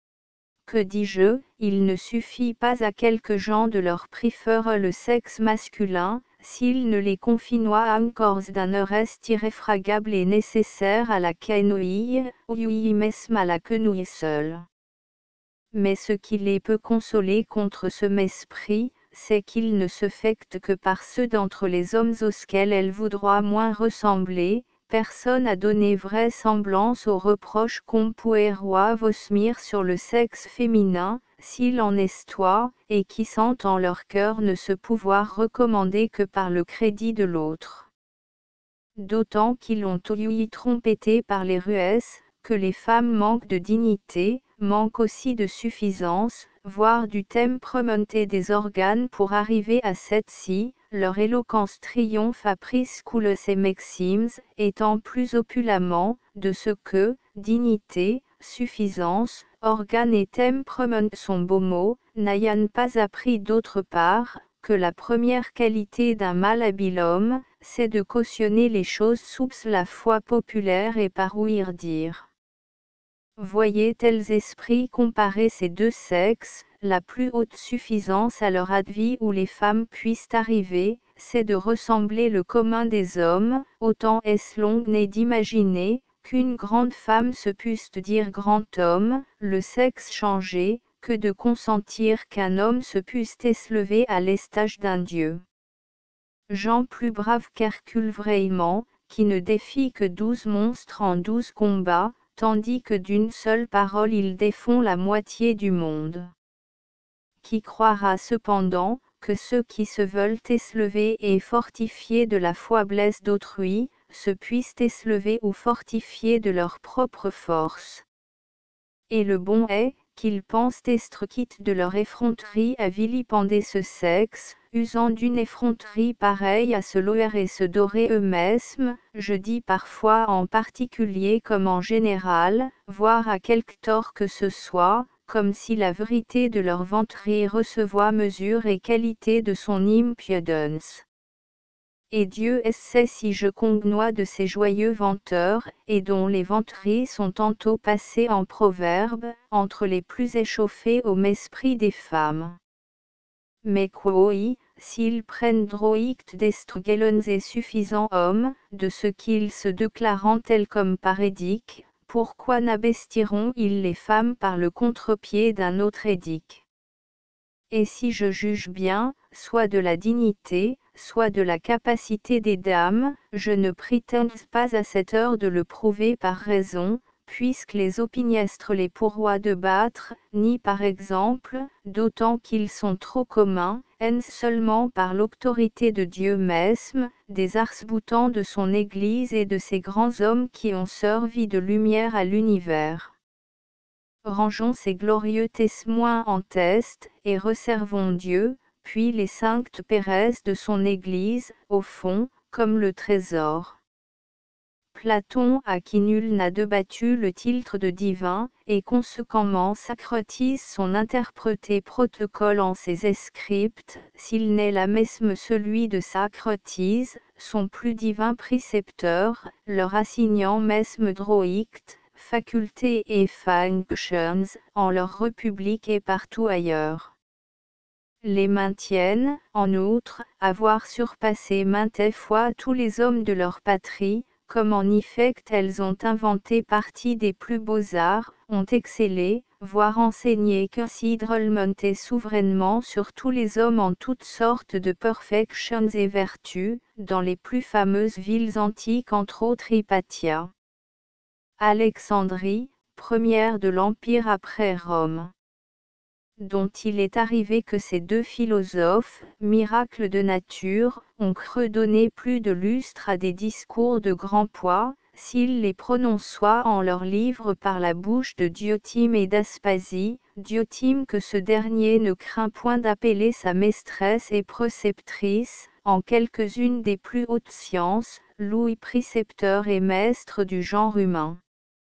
Speaker 1: Que dis-je, il ne suffit pas à quelques gens de leur préférer le sexe masculin, s'ils ne les confinoient encore d'un reste irréfragable et nécessaire à la quenouille, ou même à la quenouille seule. Mais ce qui les peut consoler contre ce mesprit, c'est qu'il ne se fecte que par ceux d'entre les hommes auxquels elles voudroient moins ressembler. Personne n'a donné vraisemblance aux reproches qu'on pourrait vosmir sur le sexe féminin, s'il en est toi, et qui sentent en leur cœur ne se pouvoir recommander que par le crédit de l'autre. D'autant qu'ils ont ouï trompetté par les ruesses, que les femmes manquent de dignité, manquent aussi de suffisance, voire du temperament des organes pour arriver à cette-ci, leur éloquence triomphe à priscoules et maximes, étant plus opulamment, de ce que, dignité, suffisance, organes et temperament sont beaux mots, n'ayant pas appris d'autre part, que la première qualité d'un mal habile homme, c'est de cautionner les choses sous la foi populaire et par ouïr dire. Voyez tels esprits comparer ces deux sexes, la plus haute suffisance à leur advie où les femmes puissent arriver, c'est de ressembler le commun des hommes, autant est-ce long n'est d'imaginer, qu'une grande femme se puisse dire grand homme, le sexe changé, que de consentir qu'un homme se puisse élever à l'estage d'un dieu. Gens plus braves qu'Hercule vraiment, qui ne défient que 12 monstres en 12 combats, tandis que d'une seule parole ils défont la moitié du monde. Qui croira cependant, que ceux qui se veulent élever et fortifier de la faiblesse d'autrui, se puissent élever ou fortifier de leur propre force. Et le bon est, qu'ils pensent être quittes de leur effronterie à vilipender ce sexe, usant d'une effronterie pareille à se louer et se dorer eux-mêmes, je dis parfois en particulier comme en général, voire à quelque tort que ce soit, comme si la vérité de leur vanterie recevoit mesure et qualité de son impudence. Et Dieu sait si je congnois de ces joyeux vanteurs, et dont les vanteries sont tantôt passées en proverbes, entre les plus échauffés au mesprit des femmes. Mais quoi, s'ils prennent droïct d'estre galons et suffisants hommes, de ce qu'ils se déclarant tels comme parédiques, pourquoi n'abestiront-ils les femmes par le contre-pied d'un autre édict? Et si je juge bien, soit de la dignité, soit de la capacité des dames, je ne prétends pas à cette heure de le prouver par raison, puisque les opiniestres les pourroient de battre, ni par exemple, d'autant qu'ils sont trop communs, haine seulement par l'autorité de Dieu mesme, des arcs-boutants de son Église et de ces grands hommes qui ont servi de lumière à l'univers. Rangeons ces glorieux témoins en test, et reservons Dieu, puis les saintes péresses de son Église, au fond, comme le trésor. Platon à qui nul n'a débattu le titre de divin, et conséquemment sacratise son interprété protocole en ses scripts, s'il n'est la mesme celui de sacratise, son plus divin précepteur, leur assignant mesme droïcte, facultés et functions, en leur république et partout ailleurs. Les maintiennent, en outre, avoir surpassé maintes fois tous les hommes de leur patrie, comme en effet elles ont inventé partie des plus beaux arts, ont excellé, voire enseigné qu'ainsi drôlement et souverainement sur tous les hommes en toutes sortes de perfections et vertus, dans les plus fameuses villes antiques entre autres Hypatia. Alexandrie, première de l'Empire après Rome. Dont il est arrivé que ces deux philosophes, miracles de nature, ont cru donner plus de lustre à des discours de grand poids, s'ils les prononçoient en leurs livres par la bouche de Diotime et d'Aspasie, Diotime que ce dernier ne craint point d'appeler sa maîtresse et préceptrice, en quelques-unes des plus hautes sciences, Louis précepteur et maître du genre humain.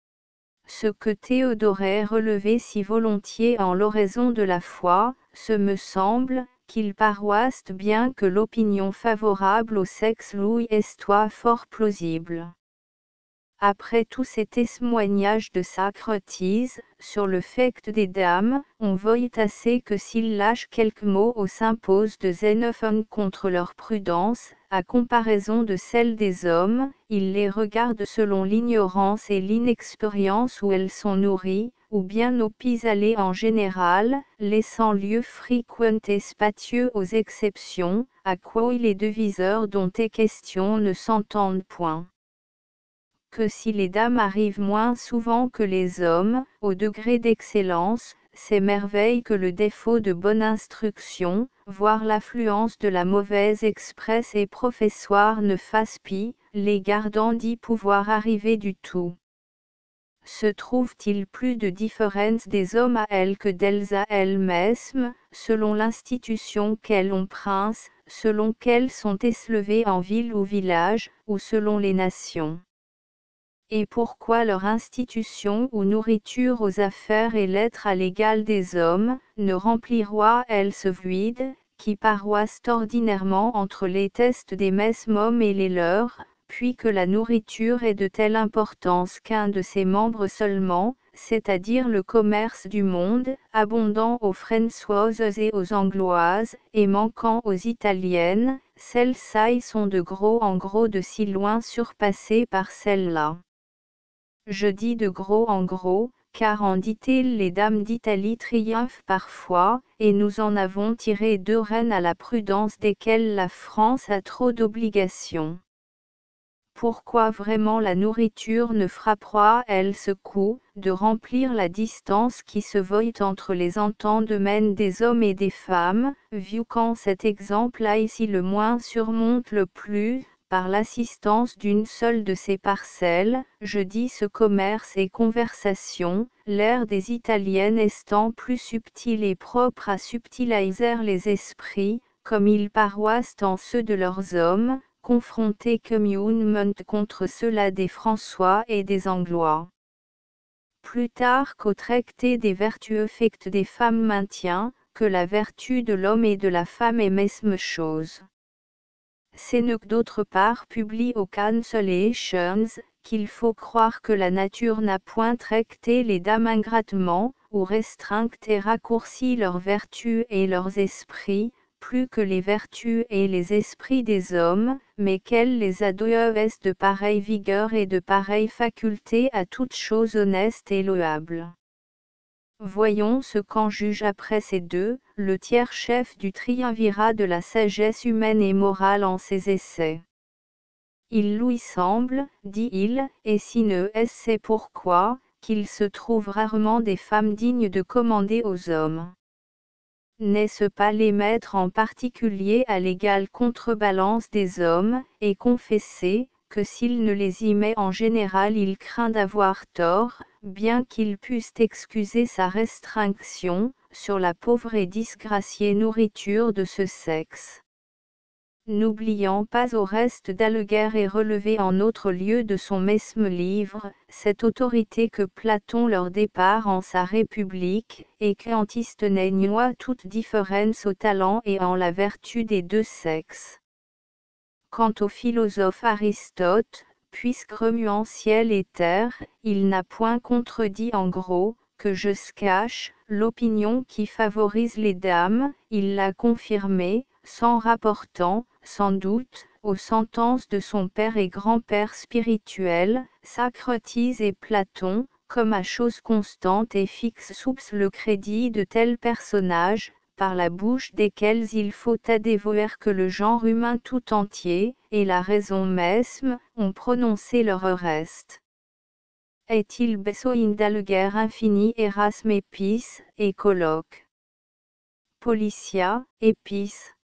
Speaker 1: Ce que Théodoret relevait si volontiers en l'oraison de la foi, ce me semble, qu'il paroisse bien que l'opinion favorable au sexe Louis est fort plausible. Après tous ces témoignages de sacratise, sur le fait des dames, on voit assez que s'ils lâchent quelques mots au symposium de Xénophon contre leur prudence, à comparaison de celle des hommes, ils les regardent selon l'ignorance et l'inexpérience où elles sont nourries, ou bien au pis-aller en général, laissant lieu fréquent et spacieux aux exceptions, à quoi les deviseurs dont est question ne s'entendent point. Que si les dames arrivent moins souvent que les hommes, au degré d'excellence, c'est merveille que le défaut de bonne instruction, voire l'affluence de la mauvaise expresse et professoire ne fasse pis, les gardant d'y pouvoir arriver du tout. Se trouve-t-il plus de différence des hommes à elles que d'elles à elles-mêmes, selon l'institution qu'elles ont prince, selon qu'elles sont élevées en ville ou village, ou selon les nations? Et pourquoi leur institution ou nourriture aux affaires et lettres à l'égal des hommes, ne remplira-elle ce vide, qui paroisse ordinairement entre les tests des mêmes hommes et les leurs, puis que la nourriture est de telle importance qu'un de ses membres seulement, c'est-à-dire le commerce du monde, abondant aux Françoises et aux Angloises, et manquant aux Italiennes, celles-ci sont de gros en gros de si loin surpassées par celles-là. Je dis de gros en gros, car en dit-il les dames d'Italie triomphent parfois, et nous en avons tiré 2 reines à la prudence desquelles la France a trop d'obligations. Pourquoi vraiment la nourriture ne frappera-elle ce coup, de remplir la distance qui se voit entre les entendements des hommes et des femmes, vu qu'en cet exemple-là ici le moins surmonte le plus, par l'assistance d'une seule de ces parcelles, je dis ce commerce et conversation, l'air des Italiennes étant plus subtil et propre à subtiliser les esprits, comme ils paroissent en ceux de leurs hommes, confrontés communément contre ceux-là des François et des Anglois. Plus tard qu'au traité des vertus fait des femmes maintient, que la vertu de l'homme et de la femme est mesme chose. C'est ne que d'autre part publie aux Cancellations, qu'il faut croire que la nature n'a point traité les dames ingratement, ou restreint et raccourci leurs vertus et leurs esprits, plus que les vertus et les esprits des hommes, mais qu'elles les adouent de pareille vigueur et de pareille faculté à toutes choses honestes et louables. Voyons ce qu'en juge après ces deux, le tiers chef du triumvirat de la sagesse humaine et morale en ses essais. Il lui semble, dit-il, et si ne est-ce c'est pourquoi, qu'il se trouve rarement des femmes dignes de commander aux hommes. N'est-ce pas les mettre en particulier à l'égale contrebalance des hommes, et confesser, que s'il ne les y met en général il craint d'avoir tort, bien qu'il puisse excuser sa restriction, sur la pauvre et disgraciée nourriture de ce sexe. N'oubliant pas au reste d'alléguer et relever en autre lieu de son mesme livre, cette autorité que Platon leur départ en sa République, et qu'Antisthenes noie toute différence au talent et en la vertu des deux sexes. Quant au philosophe Aristote, puisque remuant ciel et terre, il n'a point contredit en gros, que je cache, l'opinion qui favorise les dames, il l'a confirmée, s'en rapportant, sans doute, aux sentences de son père et grand-père spirituel, Socrate et Platon, comme à chose constante et fixe sous le crédit de tels personnages, par la bouche desquels il faut adévoer que le genre humain tout entier, et la raison mesme, ont prononcé leur reste. Est-il besoin d'alléguer infini Erasme Épis, et colloque. Policia, Épis.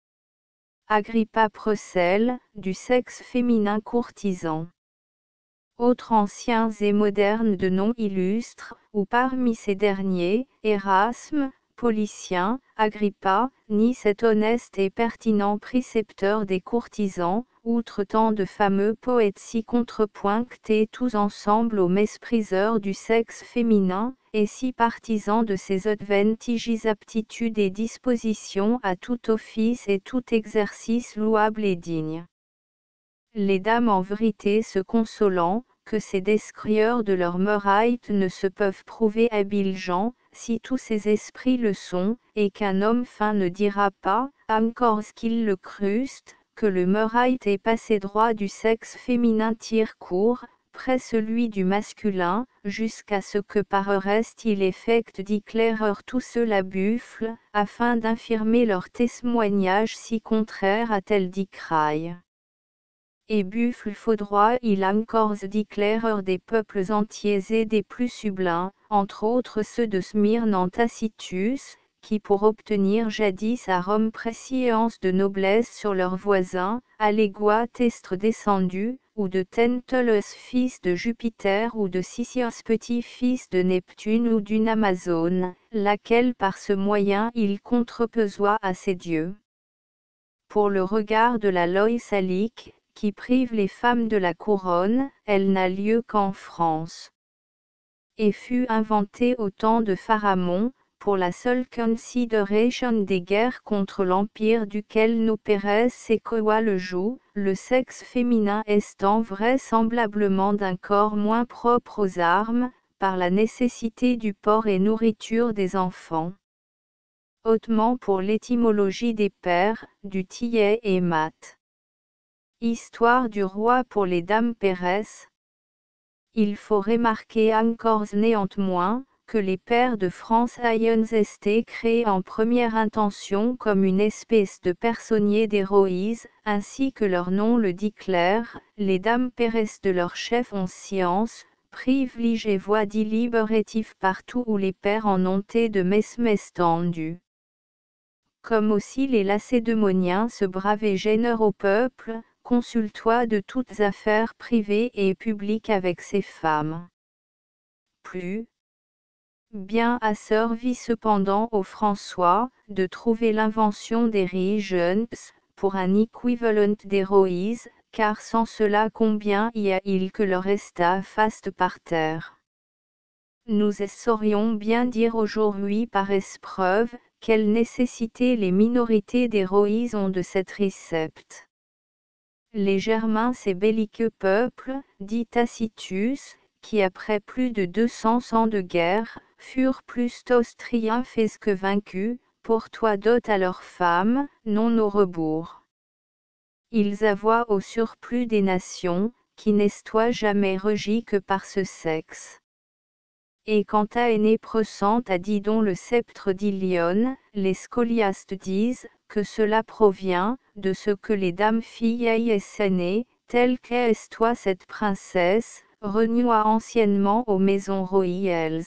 Speaker 1: Agrippa Procelle, du sexe féminin courtisan. Autres anciens et modernes de noms illustres, ou parmi ces derniers, Erasme, Policien, Agrippa, ni cet honnête et pertinent précepteur des courtisans, outre tant de fameux poètes si contrepointés tous ensemble aux mespriseurs du sexe féminin, et si partisans de ces adventiges aptitudes et dispositions à tout office et tout exercice louable et digne. Les dames en vérité se consolant, que ces descrieurs de leurs murailles ne se peuvent prouver habiles gens, si tous ces esprits le sont, et qu'un homme fin ne dira pas, encore qu'il le cruste, que le muraille est passé droit du sexe féminin tire court, près celui du masculin, jusqu'à ce que par reste il effecte d'éclairer tous ceux-là buffle, afin d'infirmer leur témoignage si contraire à tel dit craille. Et buffle faudroit il encore d'éclaireur des peuples entiers et des plus sublimes, entre autres ceux de Smyrne en Tacitus, qui pour obtenir jadis à Rome préscience de noblesse sur leurs voisins, allégoient être descendus, ou de Tentelus fils de Jupiter ou de Sisyos petit-fils de Neptune ou d'une Amazone, laquelle par ce moyen il contrepesoit à ses dieux. Pour le regard de la loi salique, qui prive les femmes de la couronne, elle n'a lieu qu'en France. Et fut inventée au temps de Pharamond, pour la seule considération des guerres contre l'empire duquel nos pères s'écoua le joug, le sexe féminin estant vraisemblablement d'un corps moins propre aux armes, par la nécessité du port et nourriture des enfants. Hautement pour l'étymologie des pères, du Tillet et Mat. Histoire du roi pour les dames péresses. Il faut remarquer encore néanmoins, que les pairs de France ayant été créés en première intention comme une espèce de personnier d'héroïse, ainsi que leur nom le dit clair, les dames péresses de leur chef en science, privilégiées voix délibérative partout où les pairs en ont été de mesme estendu. Comme aussi les Lacédémoniens se bravaient gêneur au peuple, consulte-toi de toutes affaires privées et publiques avec ces femmes. Plus bien a servi cependant au François, de trouver l'invention des regions, pour un équivalent d'héroïse, car sans cela combien y a-il que le resta faste par terre. Nous saurions bien dire aujourd'hui par épreuve, quelle nécessité les minorités d'héroïse ont de cette récepte. Les Germains ces belliqueux peuples, dit Tacitus, qui après plus de 200 ans de guerre, furent plus triomphés que vaincus, pour toi dot à leurs femmes, non au rebours. Ils avoient au surplus des nations, qui n'est-toi jamais regi que par ce sexe. Et quant à Aîné pressant à Didon le sceptre d'Ilion, les scoliastes disent, que cela provient, de ce que les dames filles aïessénées, telle qu'est toi cette princesse, renua anciennement aux maisons royales.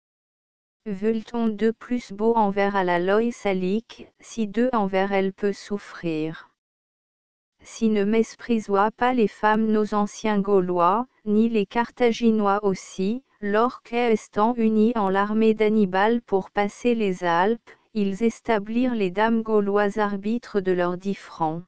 Speaker 1: Veut-on de plus beau envers à la loi salique, si deux envers elle peut souffrir. Si ne méprisoient pas les femmes nos anciens Gaulois, ni les Carthaginois aussi, lorsqu'étant unis en l'armée d'Hannibal pour passer les Alpes, ils établirent les dames gauloises arbitres de leurs 10 francs.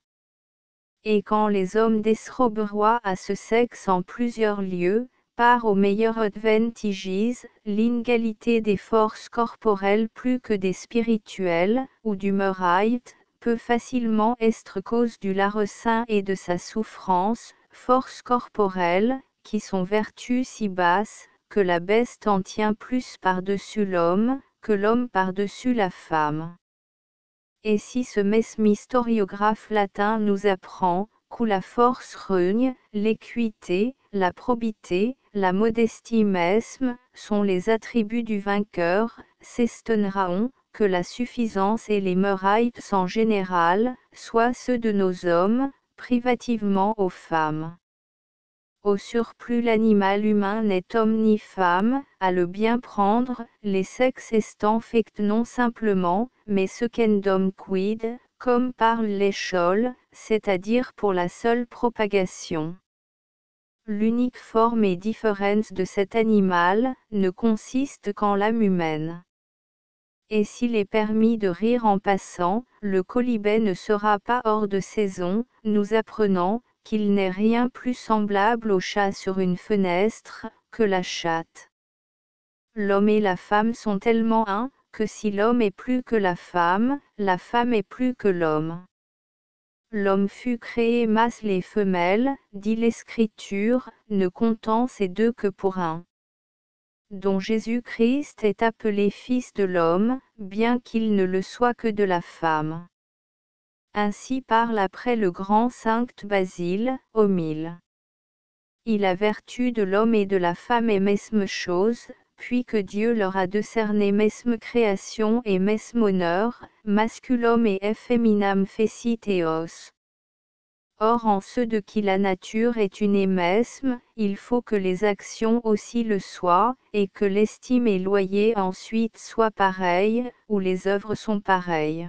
Speaker 1: Et quand les hommes desroberoient à ce sexe en plusieurs lieux, par aux meilleurs advantages, l'inégalité des forces corporelles plus que des spirituelles, ou du muraille, peut facilement être cause du larcin et de sa souffrance, forces corporelles, qui sont vertus si basses, que la bête en tient plus par-dessus l'homme, que l'homme par-dessus la femme. Et si ce mesme historiographe latin nous apprend, qu'où la force règne, l'équité, la probité, la modestie mesme, sont les attributs du vainqueur, s'étonneront, que la suffisance et les murailles en général, soient ceux de nos hommes, privativement aux femmes. Au surplus l'animal humain n'est homme ni femme, à le bien prendre, les sexes estant faits non simplement, mais ce qu'endom quid, comme parle l'échole, c'est-à-dire pour la seule propagation. L'unique forme et différence de cet animal, ne consiste qu'en l'âme humaine. Et s'il est permis de rire en passant, le quolibet ne sera pas hors de saison, nous apprenant, qu'il n'est rien plus semblable au chat sur une fenêtre, que la chatte. L'homme et la femme sont tellement un, que si l'homme est plus que la femme est plus que l'homme. L'homme fut créé masse les femelles, dit l'Écriture, ne comptant ces deux que pour un. Dont Jésus-Christ est appelé Fils de l'homme, bien qu'il ne le soit que de la femme. Ainsi parle après le grand saint Basile, au 1000. Il a vertu de l'homme et de la femme est mesme chose, puis que Dieu leur a décerné mesme création et mesme honneur, masculum et féminam fecit eos. Or en ceux de qui la nature est une et mesme, il faut que les actions aussi le soient, et que l'estime et loyer ensuite soient pareilles, ou les œuvres sont pareilles.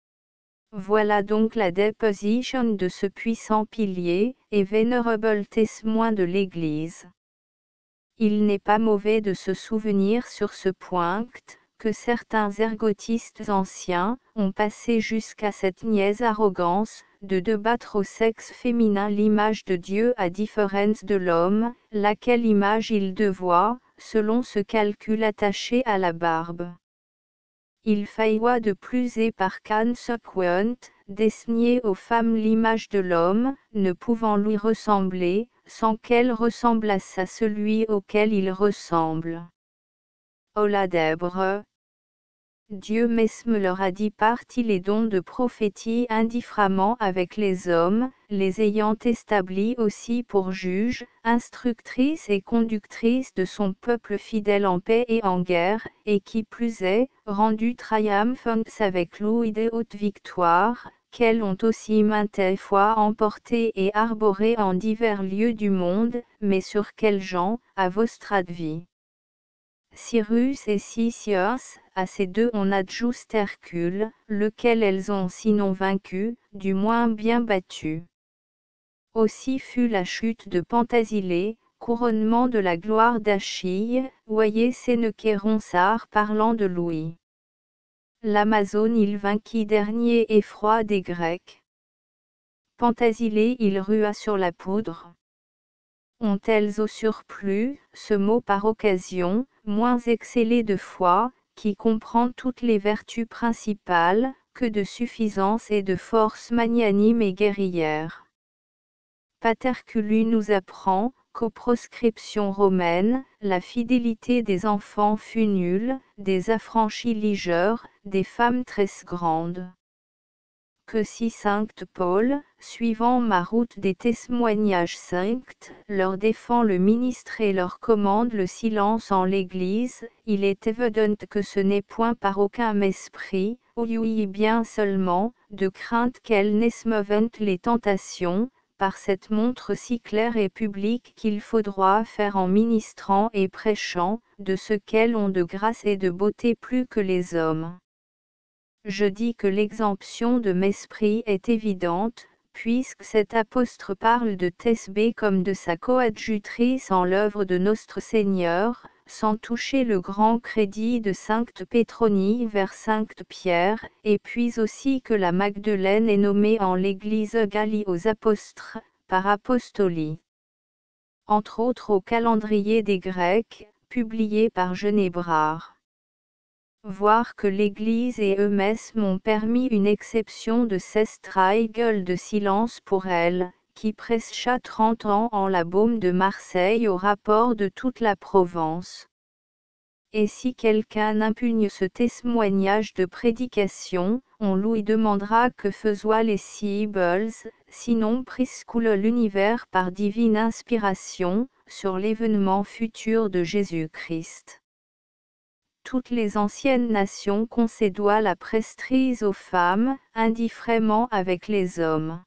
Speaker 1: Voilà donc la déposition de ce puissant pilier, et vénérable témoin de l'Église. Il n'est pas mauvais de se souvenir sur ce point, que certains ergotistes anciens, ont passé jusqu'à cette niaise arrogance, de débattre au sexe féminin l'image de Dieu à différence de l'homme, laquelle image il devoit, selon ce calcul attaché à la barbe. Il failloit de plus et par conséquent, désigner aux femmes l'image de l'homme, ne pouvant lui ressembler, sans qu'elle ressemblasse à celui auquel il ressemble. Ola d'Hébre. Dieu mesme leur a dit parti les dons de prophétie indifféremment avec les hommes, les ayant établis aussi pour juges, instructrices et conductrices de son peuple fidèle en paix et en guerre, et qui plus est, rendu triomphants avec louis de haute victoire, qu'elles ont aussi maintes fois emporté et arboré en divers lieux du monde, mais sur quel genre, à votre avis? Cyrus et Sicios, à ces deux on adjuste Hercule, lequel elles ont sinon vaincu, du moins bien battu. Aussi fut la chute de Pentasilée, couronnement de la gloire d'Achille, voyez Sénéché-Ronsard parlant de Louis. L'Amazone il vainquit dernier effroi des Grecs. Pentasilée il rua sur la poudre. Ont-elles au surplus, ce mot par occasion, moins excellé de foi, qui comprend toutes les vertus principales, que de suffisance et de force magnanime et guerrière. Paterculus nous apprend, qu'aux proscriptions romaines, la fidélité des enfants fut nulle, des affranchis ligeurs, des femmes très grandes. Que si Saint Paul, suivant ma route des témoignages saints, leur défend le ministre et leur commande le silence en l'Église, il est évident que ce n'est point par aucun esprit, oui bien seulement, de crainte qu'elles n'esmeuvent les tentations, par cette montre si claire et publique qu'il faut droit faire en ministrant et prêchant, de ce qu'elles ont de grâce et de beauté plus que les hommes. Je dis que l'exemption de mesprit est évidente, puisque cet apôtre parle de Thésbé comme de sa coadjutrice en l'œuvre de notre Seigneur, sans toucher le grand crédit de Sainte Pétronie vers Sainte Pierre, et puis aussi que la Magdeleine est nommée en l'Église Gallie aux apôtres, par apostolie. Entre autres au calendrier des Grecs, publié par Genébrard. Voir que l'Église et eux-mêmes m'ont permis une exception de 16 gueules de silence pour elle, qui prêcha 30 ans en la Baume de Marseille au rapport de toute la Provence. Et si quelqu'un impugne ce témoignage de prédication, on lui demandera que faisoient les Sibyls, sinon priscoule l'univers par divine inspiration, sur l'événement futur de Jésus-Christ. Toutes les anciennes nations concédoient la prestrise aux femmes, indifféremment avec les hommes.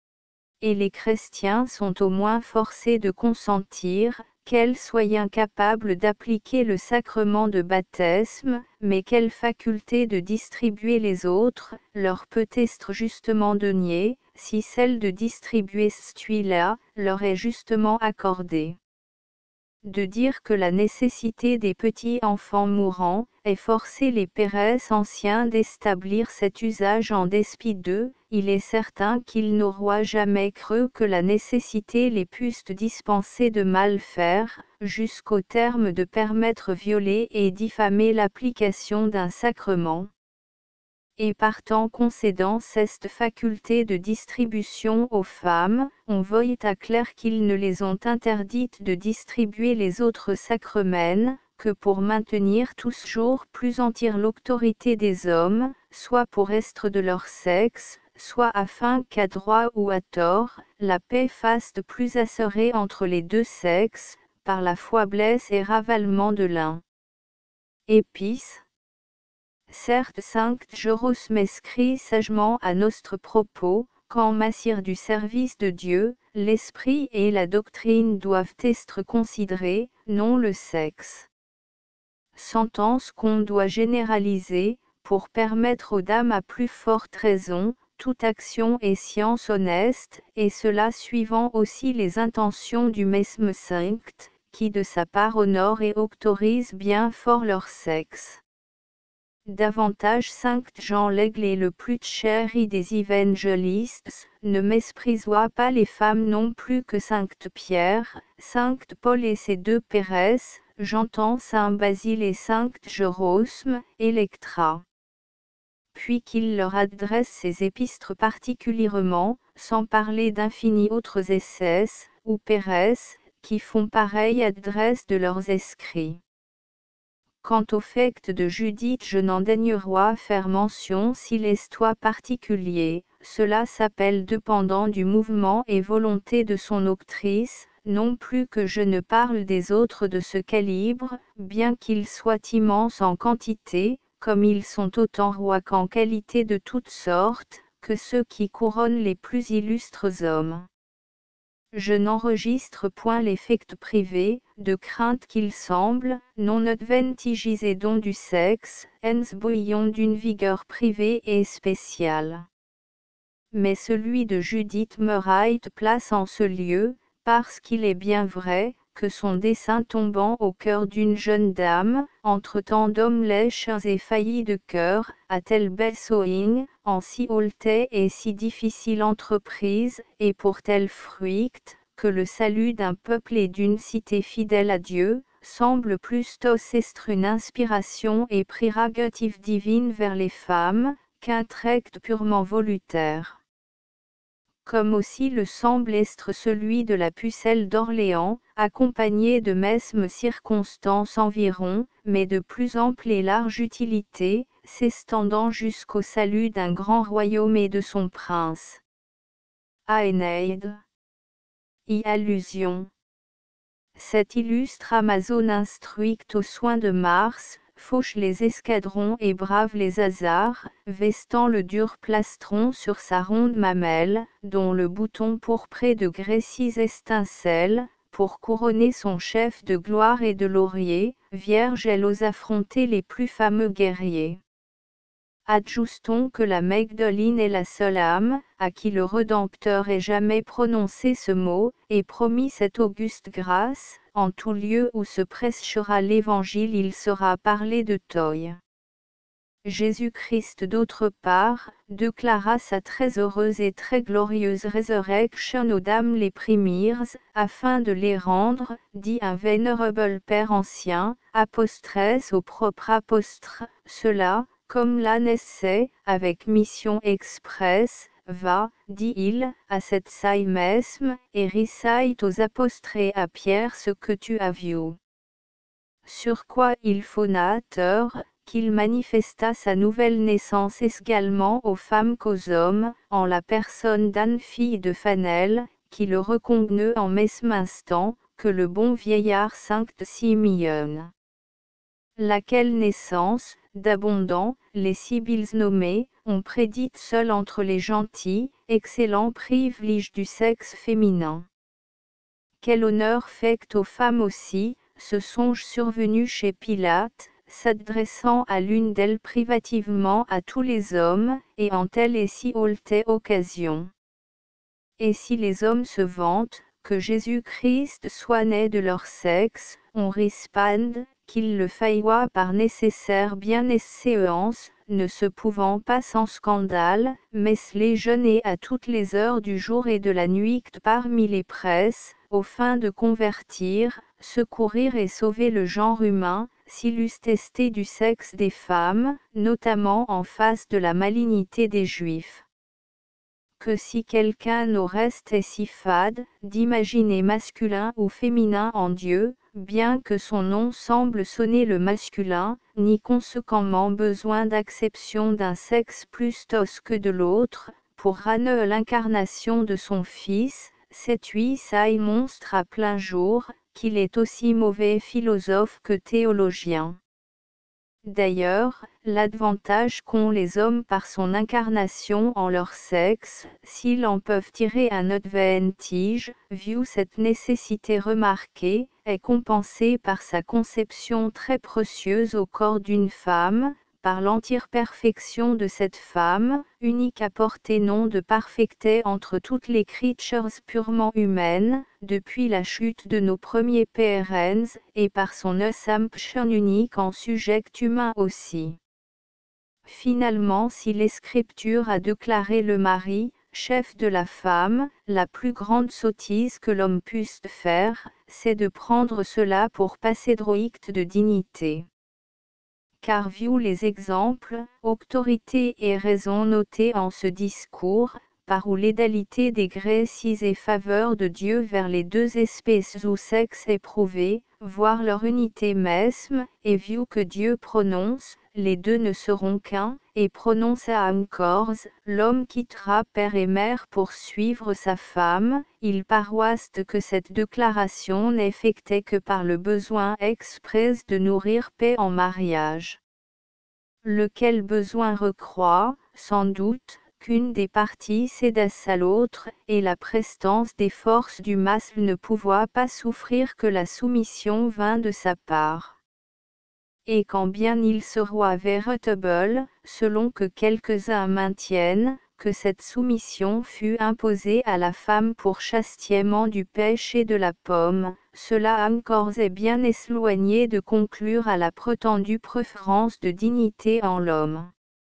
Speaker 1: Et les chrétiens sont au moins forcés de consentir, qu'elles soient incapables d'appliquer le sacrement de baptême, mais quelle faculté de distribuer les autres, leur peut être justement donnée, si celle de distribuer celui-là, leur est justement accordée. De dire que la nécessité des petits enfants mourants, est forcé les pères anciens d'établir cet usage en despit d'eux, il est certain qu'ils n'auront jamais cru que la nécessité les puisse dispenser de mal faire, jusqu'au terme de permettre violer et diffamer l'application d'un sacrement. Et partant concédant cette faculté de distribution aux femmes, on voit à clair qu'ils ne les ont interdites de distribuer les autres sacrements, que pour maintenir toujours plus entière l'autorité des hommes, soit pour être de leur sexe, soit afin qu'à droit ou à tort, la paix fasse de plus assurée entre les deux sexes, par la faiblesse et ravalement de l'un. Épice. Certes Saint Jérôme m'écrit sagement à notre propos, qu'en matière du service de Dieu, l'esprit et la doctrine doivent être considérés, non le sexe. Sentence qu'on doit généraliser, pour permettre aux dames à plus forte raison, toute action et science honnête, et cela suivant aussi les intentions du mesme Saint, qui de sa part honore et autorise bien fort leur sexe. Davantage Saint Jean l'Aigle et le plus chéri des évangélistes, ne méprisoient pas les femmes non plus que Saint Pierre, Saint Paul et ses deux péresses, j'entends Saint Basile et Saint Jérôme, Electra. Puis qu'il leur adresse ces épîtres particulièrement, sans parler d'infinis autres essais, ou péresses, qui font pareille adresse de leurs escrits. Quant au fait de Judith, je n'en daignerai faire mention s'il est toi particulier, cela s'appelle dépendant du mouvement et volonté de son autrice, non plus que je ne parle des autres de ce calibre, bien qu'ils soient immenses en quantité, comme ils sont autant rois qu'en qualité de toutes sortes, que ceux qui couronnent les plus illustres hommes. Je n'enregistre point l'effect privé, de crainte qu'il semble, non adventigisé don du sexe, ens bouillon d'une vigueur privée et spéciale. Mais celui de Judith Murray place en ce lieu, parce qu'il est bien vrai, que son dessein tombant au cœur d'une jeune dame, entre tant d'hommes lèches et faillis de cœur, à tel besoin, en si haute et si difficile entreprise, et pour tel fruit, que le salut d'un peuple et d'une cité fidèle à Dieu, semble plutôt être une inspiration et prérogative divine vers les femmes, qu'un tract purement volontaire. comme aussi le semble être celui de la pucelle d'Orléans, accompagné de mesmes circonstances environ, mais de plus ample et large utilité, s'estendant jusqu'au salut d'un grand royaume et de son prince. Aeneid. Y allusion. Cet illustre Amazone instruit aux soins de Mars, fauche les escadrons et brave les hasards, vestant le dur plastron sur sa ronde mamelle, dont le bouton pourpré de Grécis estincelle, pour couronner son chef de gloire et de laurier, vierge elle ose affronter les plus fameux guerriers. Adjustons que la Magdeleine est la seule âme, à qui le Rédempteur ait jamais prononcé ce mot, et promis cette auguste grâce, en tout lieu où se prêchera l'Évangile il sera parlé de toi. Jésus-Christ d'autre part, déclara sa très heureuse et très glorieuse résurrection aux dames les premières, afin de les rendre, dit un vénérable père ancien, apostres au propre apôtre, cela, comme la naissait, avec mission expresse, va, dit-il, à cette saille mesme, et récite aux apôtres et à Pierre ce que tu as vu. Sur quoi il faut nateur, qu'il manifesta sa nouvelle naissance également aux femmes qu'aux hommes, en la personne d'Anne fille de Phanel, qui le reconnut en mesme instant, que le bon vieillard Sancte Simeon. Laquelle naissance, d'abondant, les Sibylles nommées, ont prédite seule entre les gentils, excellent privilège du sexe féminin. Quel honneur fait aux femmes aussi, ce songe survenu chez Pilate, s'adressant à l'une d'elles privativement à tous les hommes, et en telle et si haute occasion. Et si les hommes se vantent, que Jésus-Christ soit né de leur sexe, on risponde, qu'il le failloit par nécessaire bienséance, ne se pouvant pas sans scandale, mais les jeûner à toutes les heures du jour et de la nuit parmi les presses, aux fins de convertir, secourir et sauver le genre humain, s'illustester du sexe des femmes, notamment en face de la malignité des Juifs. Que si quelqu'un nous reste si fade, d'imaginer masculin ou féminin en Dieu, bien que son nom semble sonner le masculin, ni conséquemment besoin d'acception d'un sexe plus tos que de l'autre, pour râner l'incarnation de son Fils, c'est lui saille monstre à plein jour, qu'il est aussi mauvais philosophe que théologien. D'ailleurs, l'avantage qu'ont les hommes par son incarnation en leur sexe, s'ils en peuvent tirer un advantage, vu cette nécessité remarquée, est compensé par sa conception très précieuse au corps d'une femme, par l'entière perfection de cette femme, unique à portée non de parfecté entre toutes les creatures purement humaines, depuis la chute de nos premiers parents, et par son assumption unique en sujet humain aussi. Finalement, si l'Écriture a déclaré le mari, chef de la femme, la plus grande sottise que l'homme puisse faire, c'est de prendre cela pour passer droïque de dignité. Car vu les exemples, autorité et raison notées en ce discours, par où l'égalité des grâces et faveurs de Dieu vers les deux espèces ou sexes est prouvée, voire leur unité mesme, et vu que Dieu prononce, les deux ne seront qu'un, et prononce encore, l'homme quittera père et mère pour suivre sa femme, il paroisse que cette déclaration n'est effectée que par le besoin exprès de nourrir paix en mariage. Lequel besoin recroît, sans doute, qu'une des parties cédasse à l'autre, et la prestance des forces du mascle ne pouvait pas souffrir que la soumission vînt de sa part. Et quand bien il sera véritable, selon que quelques-uns maintiennent, que cette soumission fut imposée à la femme pour châtiment du péché de la pomme, cela encore est bien éloigné de conclure à la prétendue préférence de dignité en l'homme.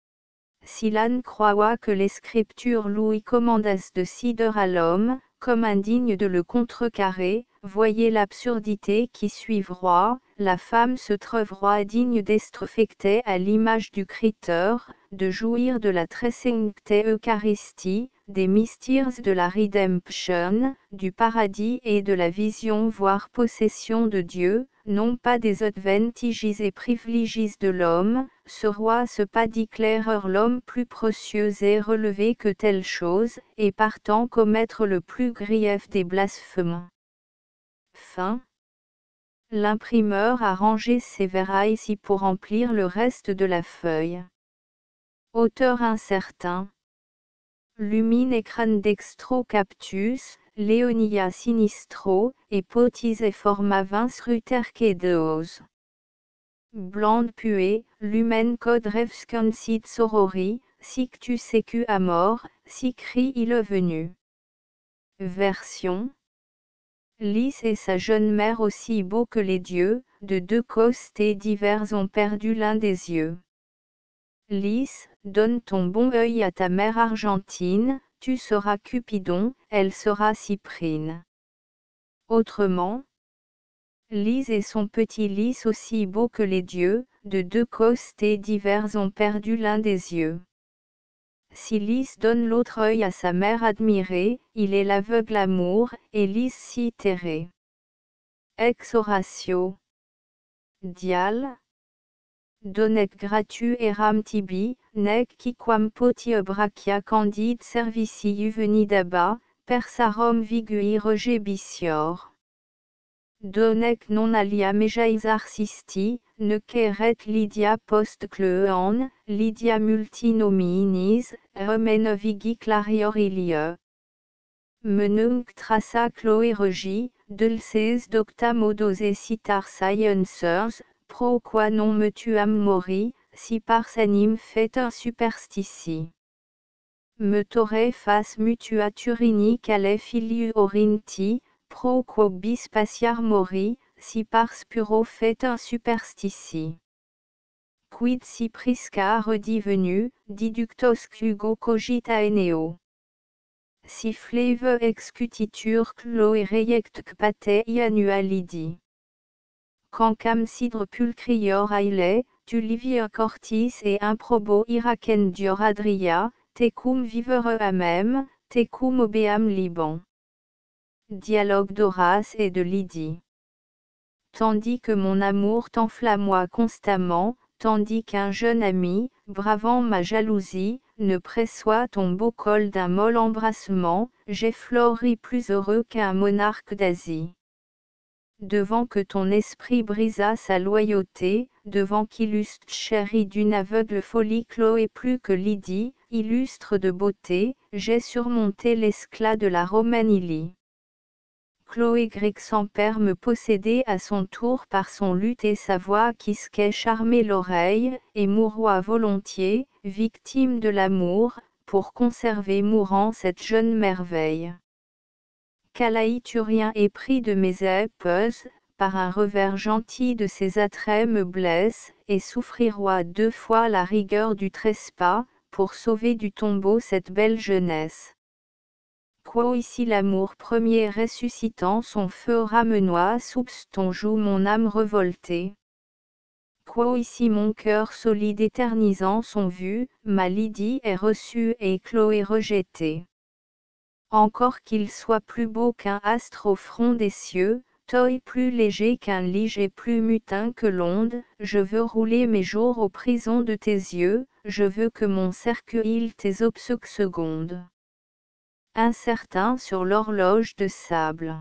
Speaker 1: Si l'on croit que l'Écriture lui commandasse de cider à l'homme, comme indigne de le contrecarrer, voyez l'absurdité qui suivra, la femme se trouvera digne d'être affectée à l'image du Créateur, de jouir de la très sainte Eucharistie, des mystères de la redemption, du paradis et de la vision voire possession de Dieu, non pas des advantages et privilèges de l'homme, ce roi se pas déclarer l'homme plus précieux et relevé que telle chose, et partant commettre le plus grief des blasphèmes. Fin. L'imprimeur a rangé ses verres ici pour remplir le reste de la feuille. Auteur incertain. Lumine ecran dextro captus, Leonia sinistro, et potis et forma vince ruterque deos. Blande puée, lumen code revscansit sorori, sic tu secu amor, sic ri il est venu. Version. Lys et sa jeune mère aussi beaux que les dieux, de deux côtés divers ont perdu l'un des yeux. Lys, donne ton bon œil à ta mère argentine, tu seras Cupidon, elle sera Cyprine. Autrement, Lys et son petit Lys aussi beaux que les dieux, de deux côtés divers ont perdu l'un des yeux. Si Lys donne l'autre œil à sa mère admirée, il est l'aveugle amour, et Lys si terré. Ex oratio. Dial. Donec gratu eram tibi, nec quiquam potie brachia candide servici juvenidaba, persarum vigui regebitior. Donec non alia mejais arsisti, ne queret Lydia post cleon, Lydia multinominis, remen vigi clarior ilie. Menunc traça Chloé regi, dulces docta modos et citar sciencers, pro qua non me tuam mori, si pars anim fait un superstici. Me torre fas mutua turini cale filiu orinti, pro quo bis pasiar mori, si pars puro fait un superstici. Quid si prisca redivenu, diductos Hugo cogita eneo. Si fleve excutitur Chloé reiect pate annualidi. Cancam sidre pulcrior aile, tu livia cortis et improbo iracendior adria, tecum vivere amem, tecum obeam liban. Dialogue d'Horace et de Lydie. Tandis que mon amour t'enflammoie constamment, tandis qu'un jeune ami, bravant ma jalousie, ne pressoit ton beau col d'un molle embrassement, j'effleuris plus heureux qu'un monarque d'Asie. Devant que ton esprit brisa sa loyauté, devant qu'illustre chérie d'une aveugle folie Chloé plus que Lydie, illustre de beauté, j'ai surmonté l'esclat de la Romanilie. Chloé grecque sans père me possédait à son tour par son luth et sa voix qui s'qu'est charmé l'oreille, et mouroit volontiers, victime de l'amour, pour conserver mourant cette jeune merveille. Calaïturien épris de mes épeuses, par un revers gentil de ses attraits me blesse, et souffriroit deux fois la rigueur du trespas, pour sauver du tombeau cette belle jeunesse. Quo ici l'amour premier ressuscitant son feu ramenois sous ton joug mon âme revoltée. Quo ici mon cœur solide éternisant son vu, ma Lydie est reçue et Chloé rejetée. Encore qu'il soit plus beau qu'un astre au front des cieux, toi plus léger qu'un lige et plus mutin que l'onde, je veux rouler mes jours aux prisons de tes yeux, je veux que mon cercueil tes obsèques secondes. Incertain sur l'horloge de sable.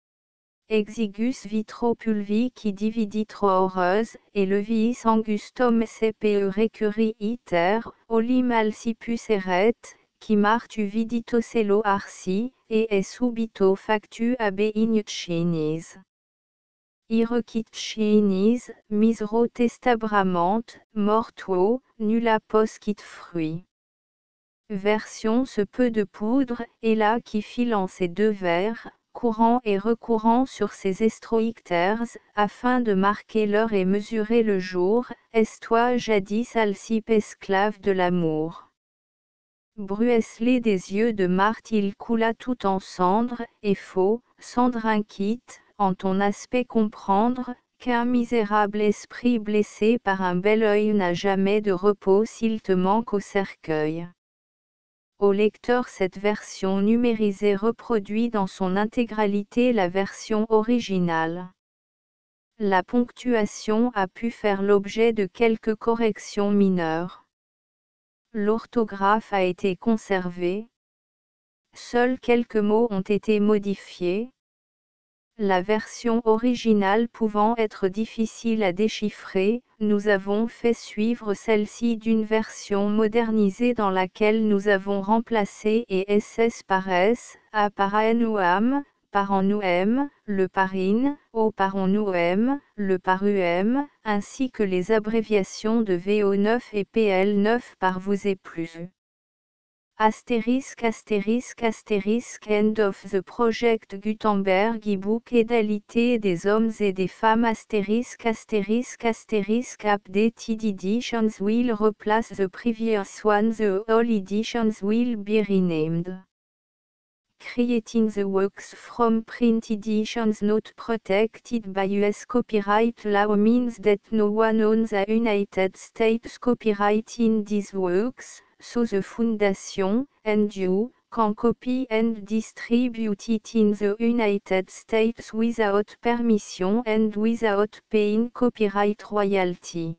Speaker 1: Exigus vitro pulvi qui dividit trop heureuse, et leviis angustum cpe recurri iter, olim alcipus eret, qui martu vidito celo arsi, et est subito factu abe ignucinis. Irequitcinis, misero testabramant, mortuo, nulla poscit fruit. Version ce peu de poudre, et là qui file en ces deux vers, courant et recourant sur ces estroïctères, afin de marquer l'heure et mesurer le jour, est toi jadis Alcipe esclave de l'amour. Bruesselé des yeux de Marthe il coula tout en cendres, et faux, cendre inquiète, en ton aspect comprendre, qu'un misérable esprit blessé par un bel œil n'a jamais de repos s'il te manque au cercueil. Au lecteur, cette version numérisée reproduit dans son intégralité la version originale. La ponctuation a pu faire l'objet de quelques corrections mineures. L'orthographe a été conservée. Seuls quelques mots ont été modifiés. La version originale pouvant être difficile à déchiffrer, nous avons fait suivre celle-ci d'une version modernisée dans laquelle nous avons remplacé ESS par S, A par AN ou AM, par en OM, le par IN, O par en OM, le par UM, ainsi que les abréviations de VO9 et PL9 par vous et plus. Astérisque astérisque astérisque End of the Project Gutenberg e-book Égalité des hommes et des femmes astérisque astérisque astérisque Updated editions will replace the previous one. The all editions will be renamed. Creating the works from print editions not protected by US copyright law means that no one owns a United States copyright in these works, so the Foundation, and you, can copy and distribute it in the United States without permission and without paying copyright royalty.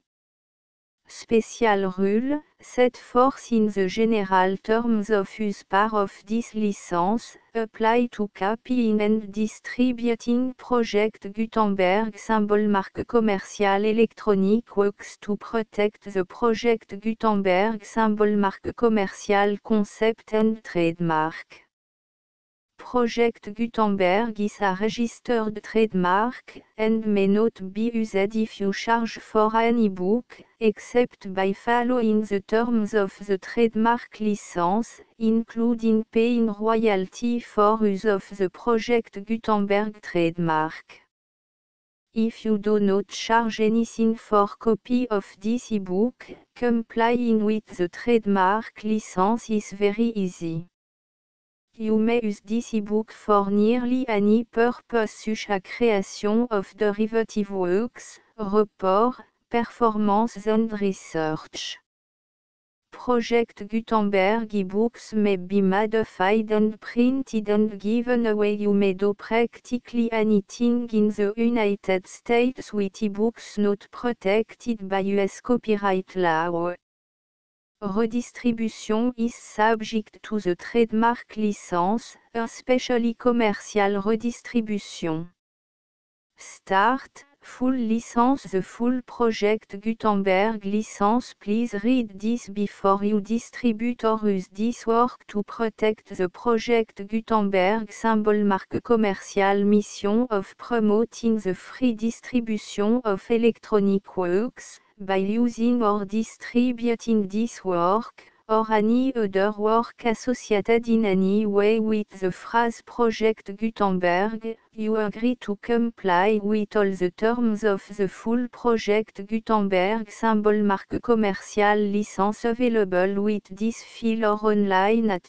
Speaker 1: Special rule, set forth in the general terms of use part of this license, apply to copying and distributing Project Gutenberg symbol marque commerciale electronic works to protect the Project Gutenberg symbol marque commerciale concept and trademark. Project Gutenberg is a registered trademark, and may not be used if you charge for an e-book, except by following the terms of the trademark license, including paying royalty for use of the Project Gutenberg trademark. If you do not charge anything for copy of this e-book, complying with the trademark license is very easy. You may use this ebook for nearly any purpose such as creation of derivative works, report, performance and research. Project Gutenberg ebooks may be modified and printed and given away. You may do practically anything in the United States with ebooks not protected by US copyright law. Redistribution is subject to the trademark license, especially commercial redistribution. Start, full license. The full Project Gutenberg license. Please read this before you distribute or use this work to protect the Project Gutenberg symbol marque commerciale mission of promoting the free distribution of electronic works, by using or distributing this work, or any other work associated in any way with the phrase Project Gutenberg, you agree to comply with all the terms of the full Project Gutenberg symbol marque commerciale license available with this file or online at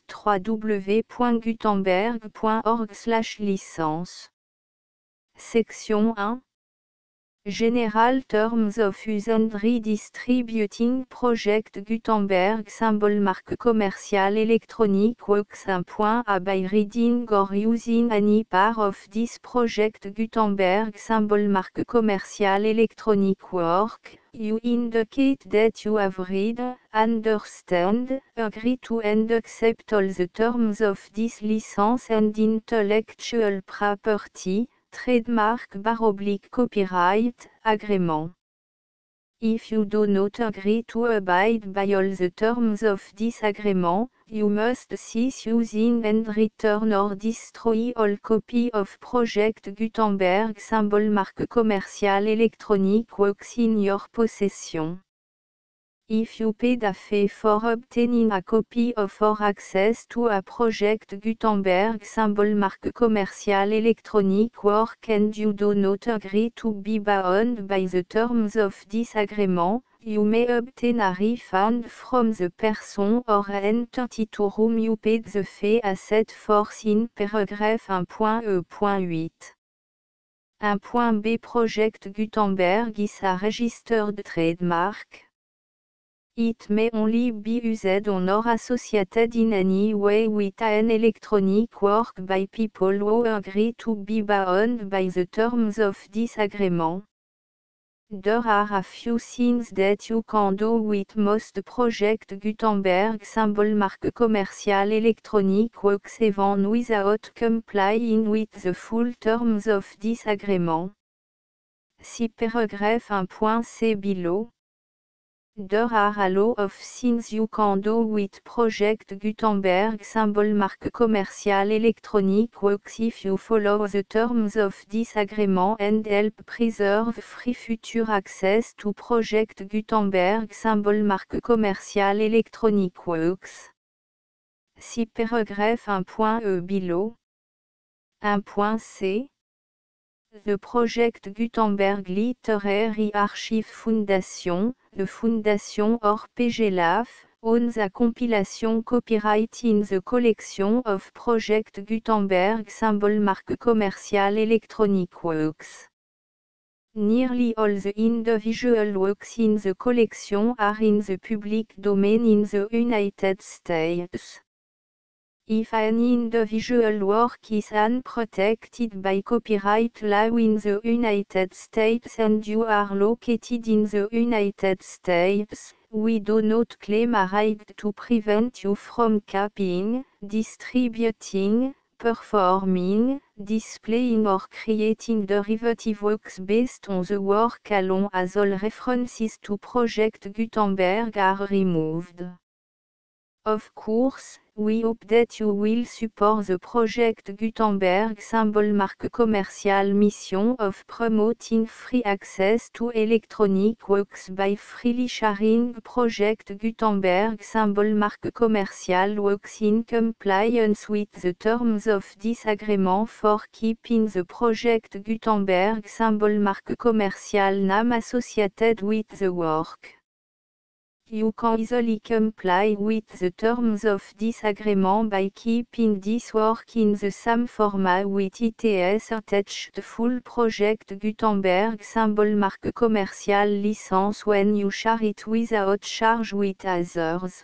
Speaker 1: www.gutenberg.org/licence. Section 1. General Terms of Use and Redistributing Project Gutenberg symbol marque commerciale electronic works. 1.a By reading or using any part of this Project Gutenberg symbol marque commerciale electronic work, you indicate that you have read, understand, agree to and accept all the terms of this license and intellectual property, trademark / copyright, agreement. If you do not agree to abide by all the terms of this agreement, you must cease using and return or destroy all copy of Project Gutenberg symbol marque commerciale electronic works in your possession. If you paid a fee for obtaining a copy of or access to a Project Gutenberg symbol marque commerciale electronic work and you do not agree to be bound by the terms of this agreement, you may obtain a refund from the person or entity to whom you paid the fee as set forth in paragraph 1.e.8. 1.b Project Gutenberg is a registered trademark. It may only be used on or associated in any way with an electronic work by people who agree to be bound by the terms of this agreement. There are a few things that you can do with most Project Gutenberg symbol marque commercial electronic works even without complying with the full terms of this agreement. See paragraph 1.c below. There are a lot of things you can do with Project Gutenberg symbol marque commercial electronic works if you follow the terms of this agreement and help preserve free future access to Project Gutenberg symbol marque commercial electronic works. See paragraph 1.e below. 1.c. The Project Gutenberg Literary Archive Foundation, the Foundation or PGLAF, owns a compilation copyright in the collection of Project Gutenberg symbol marque commercial electronic works. Nearly all the individual works in the collection are in the public domain in the United States. If an individual work is unprotected by copyright law in the United States and you are located in the United States, we do not claim a right to prevent you from copying, distributing, performing, displaying or creating derivative works based on the work alone as all references to Project Gutenberg are removed. Of course, we hope that you will support the Project Gutenberg symbol marque commercial mission of promoting free access to electronic works by freely sharing Project Gutenberg symbol marque commercial works in compliance with the terms of this agreement for keeping the Project Gutenberg symbol marque commercial name associated with the work. You can easily comply with the terms of this agreement by keeping this work in the same format with its attached full Project Gutenberg symbol marque commercial license when you share it without charge with others.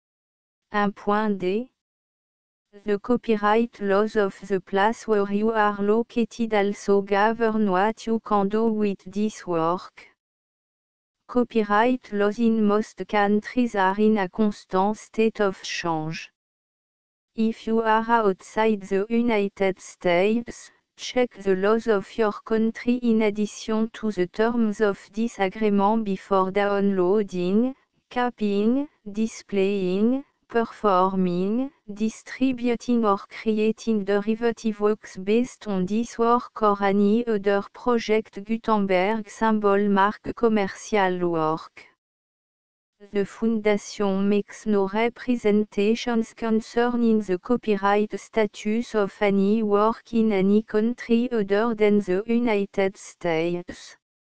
Speaker 1: 1.d. The copyright laws of the place where you are located also govern what you can do with this work. Copyright laws in most countries are in a constant state of change. If you are outside the United States, check the laws of your country in addition to the terms of this agreement before downloading, copying, displaying, performing, distributing or creating derivative works based on this work or any other Project Gutenberg symbol marque commercial work. The Foundation makes no representations concerning the copyright status of any work in any country other than the United States.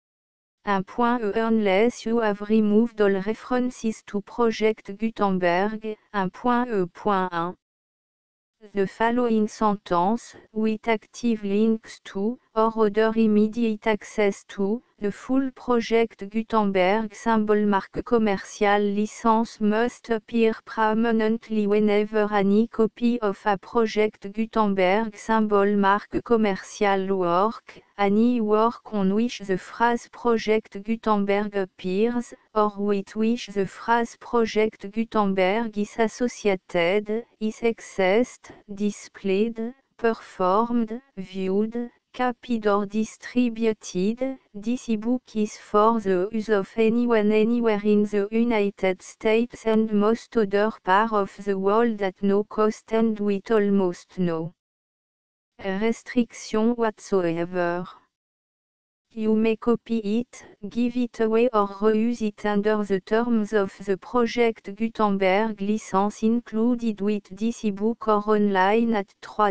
Speaker 1: 1.e Unless you have removed all references to Project Gutenberg, 1.e.1. The following sentence, with active links to, or other immediate access to, the full Project Gutenberg symbol marque commercial license must appear prominently whenever any copy of a Project Gutenberg symbol marque commercial work, any work on which the phrase Project Gutenberg appears, or with which the phrase Project Gutenberg is associated, is accessed, displayed, performed, viewed, copied or distributed. This ebook is for the use of anyone anywhere in the United States and most other parts of the world at no cost and with almost no restriction whatsoever. You may copy it, give it away or reuse it under the terms of the Project Gutenberg license included with this ebook or online at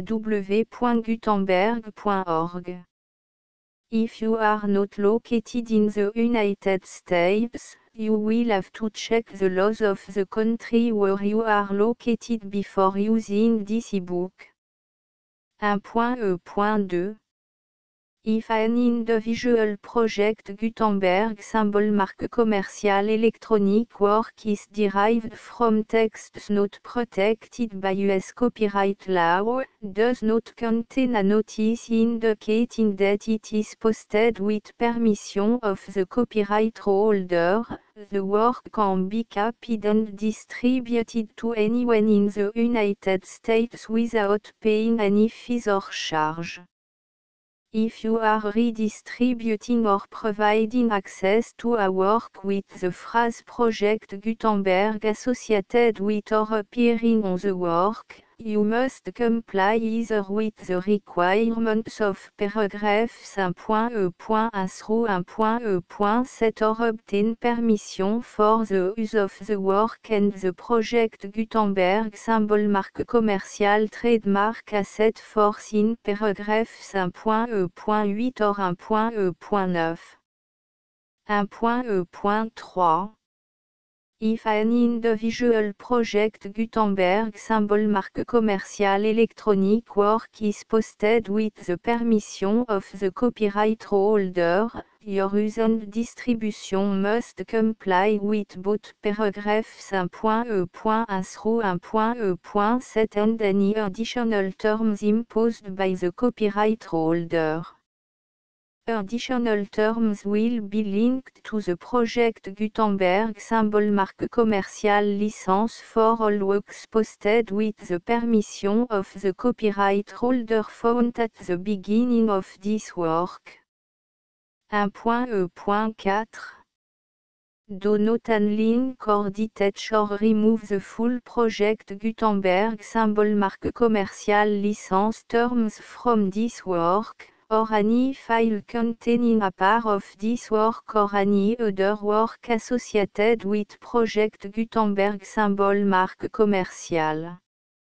Speaker 1: www.gutenberg.org. If you are not located in the United States, you will have to check the laws of the country where you are located before using this ebook. 1.e.2 If an individual project Gutenberg symbol marque commercial electronic work is derived from texts not protected by US copyright law, does not contain a notice indicating that it is posted with permission of the copyright holder, the work can be copied and distributed to anyone in the United States without paying any fees or charge. If you are redistributing or providing access to a work with the phrase Project Gutenberg associated with or appearing on the work, you must comply either with the requirements of paragraphs 1.e.1 through 1.e.7 or obtain permission for the use of the work and the Project Gutenberg symbol marque commercial trademark asset force in paragraphs 1.e.8 or 1.e.9. 1.e.3 If an individual project Gutenberg symbol marque commercial electronic work is posted with the permission of the copyright holder, your use and distribution must comply with both paragraphs 1.e.1 through 1.e.7 and any additional terms imposed by the copyright holder. Additional terms will be linked to the Project Gutenberg symbol marque commercial license for all works posted with the permission of the copyright holder found at the beginning of this work. 1.e.4 Do not unlink or detach or remove the full Project Gutenberg symbol marque commercial license terms from this work, or any file containing a part of this work or any other work associated with Project Gutenberg symbol marque commercial.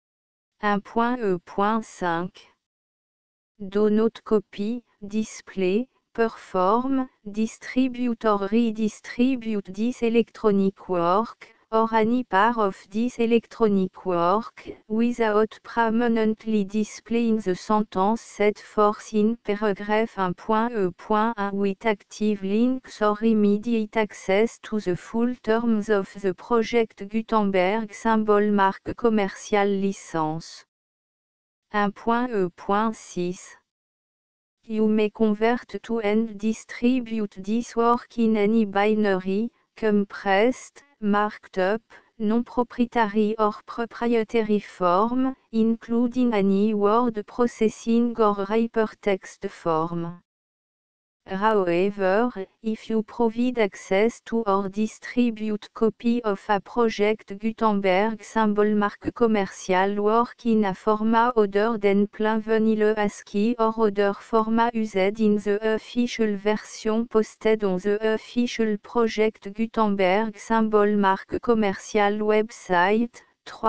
Speaker 1: 1.e.5 Do not copy, display, perform, distribute or redistribute this electronic work, or any part of this electronic work, without permanently displaying the sentence set forth in paragraph 1.e.1 with active links or immediate access to the full terms of the Project Gutenberg symbol marque commercial license. 1.e.6 You may convert to and distribute this work in any binary, compressed, marked up, non-proprietary or proprietary form, including any word processing or hypertext form. However, if you provide access to or distribute copy of a Project Gutenberg symbol marque commercial work in a format other than plain vanilla ASCII or other format used in the official version posted on the official Project Gutenberg symbol marque commercial website,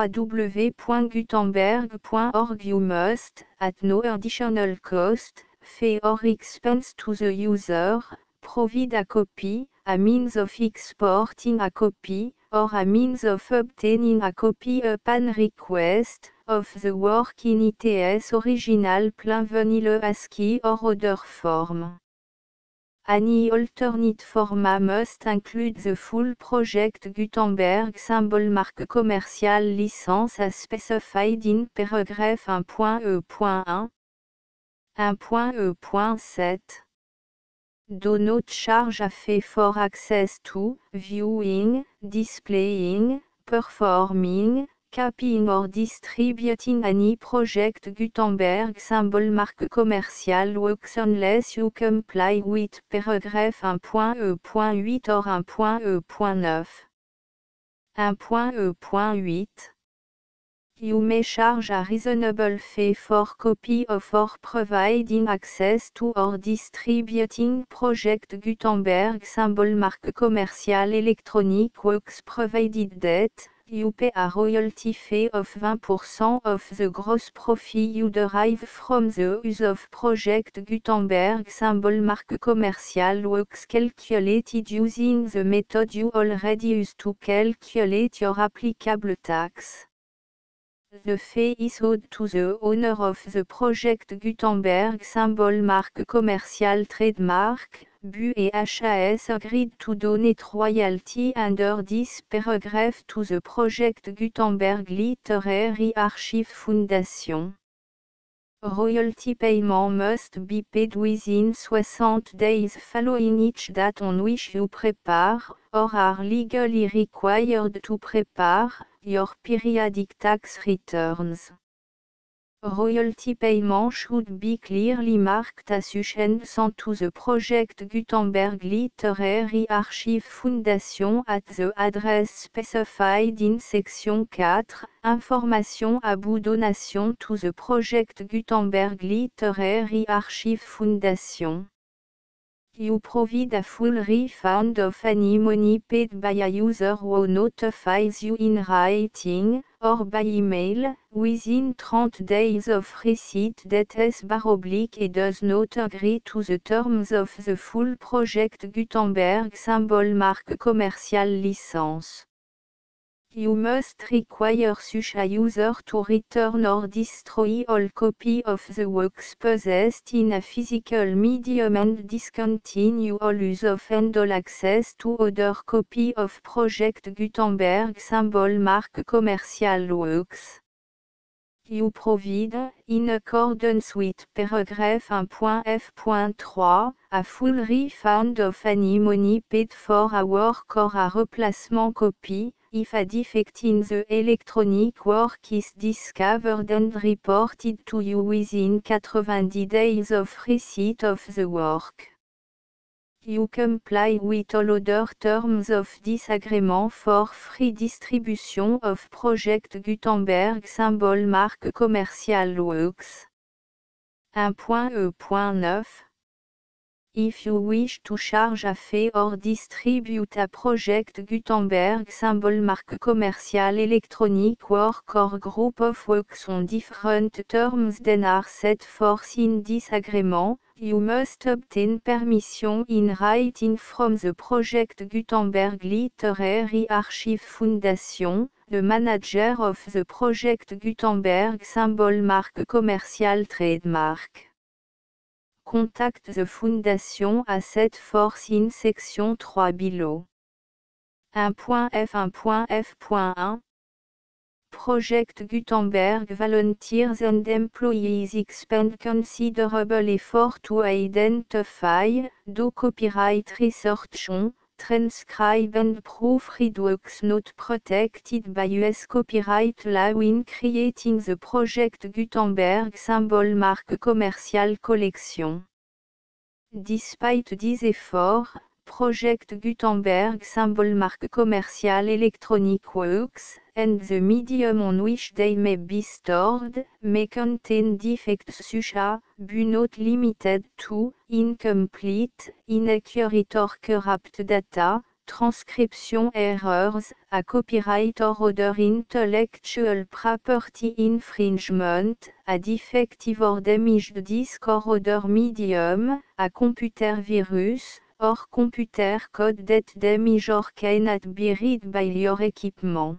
Speaker 1: www.gutenberg.org you must, at no additional cost, fee or expense to the user, provide a copy, a means of exporting a copy, or a means of obtaining a copy upon request, of the work in its original plain vanilla ASCII or other form. Any alternate format must include the full Project Gutenberg symbol marque commercial license as specified in paragraph 1.e.1. 1.e.7 Do not charge a fee for access to, viewing, displaying, performing, copying or distributing any Project Gutenberg symbol marque commercial works unless you comply with paragraph 1.e.8 or 1.e.9. 1.e.8 You may charge a reasonable fee for copy of or providing access to or distributing Project Gutenberg symbol marque commercial electronic works provided that you pay a royalty fee of 20% of the gross profit you derive from the use of Project Gutenberg symbol marque commercial works calculated using the method you already use to calculate your applicable tax. The face ode to the owner of the project Gutenberg symbol marque commercial trademark, BU et HAS agreed to donate royalty under this paragraph to the project Gutenberg Literary Archive Foundation. Royalty payment must be paid within 60 days following each date on which you prepare, or are legally required to prepare, your periodic tax returns. Royalty payment should be clearly marked association to the project Gutenberg Literary Archive Foundation at the address specified in section 4, information about donation to the project Gutenberg Literary Archive Foundation. You provide a full refund of any money paid by a user who notifies you in writing, or by email, within 30 days of receipt that /et does not agree to the terms of the full project Gutenberg symbol marque commercial license. You must require such a user to return or destroy all copy of the works possessed in a physical medium and discontinue all use of and all access to other copy of Project Gutenberg symbol marque commercial works. You provide, in accordance with paragraph 1.f.3, a full refund of any money paid for a work or a replacement copy, if a defect in the electronic work is discovered and reported to you within 90 days of receipt of the work. You comply with all other terms of this agreement for free distribution of Project Gutenberg symbol marque commercial works. 1.e.9 If you wish to charge a fee or distribute a Project Gutenberg symbol marque commercial electronic work or group of works on different terms than are set forth in this agreement, you must obtain permission in writing from the Project Gutenberg Literary Archive Foundation, the manager of the Project Gutenberg symbol marque commercial trademark. Contact the Foundation as set forth in section 3 below. 1.f.1.f.1 Project Gutenberg volunteers and employees expend considerable effort to identify, do copyright research on, transcribe and proofread works not protected by US copyright law in creating the Project Gutenberg symbol marque commercial collection. Despite these efforts, Project Gutenberg symbol marque commercial electronic works, and the medium on which they may be stored, may contain defects such as, but not limited to, incomplete, inaccurate or corrupt data, transcription errors, a copyright or other intellectual property infringement, a defective or damaged disk or other medium, a computer virus, or computer code that damage or cannot be read by your equipment.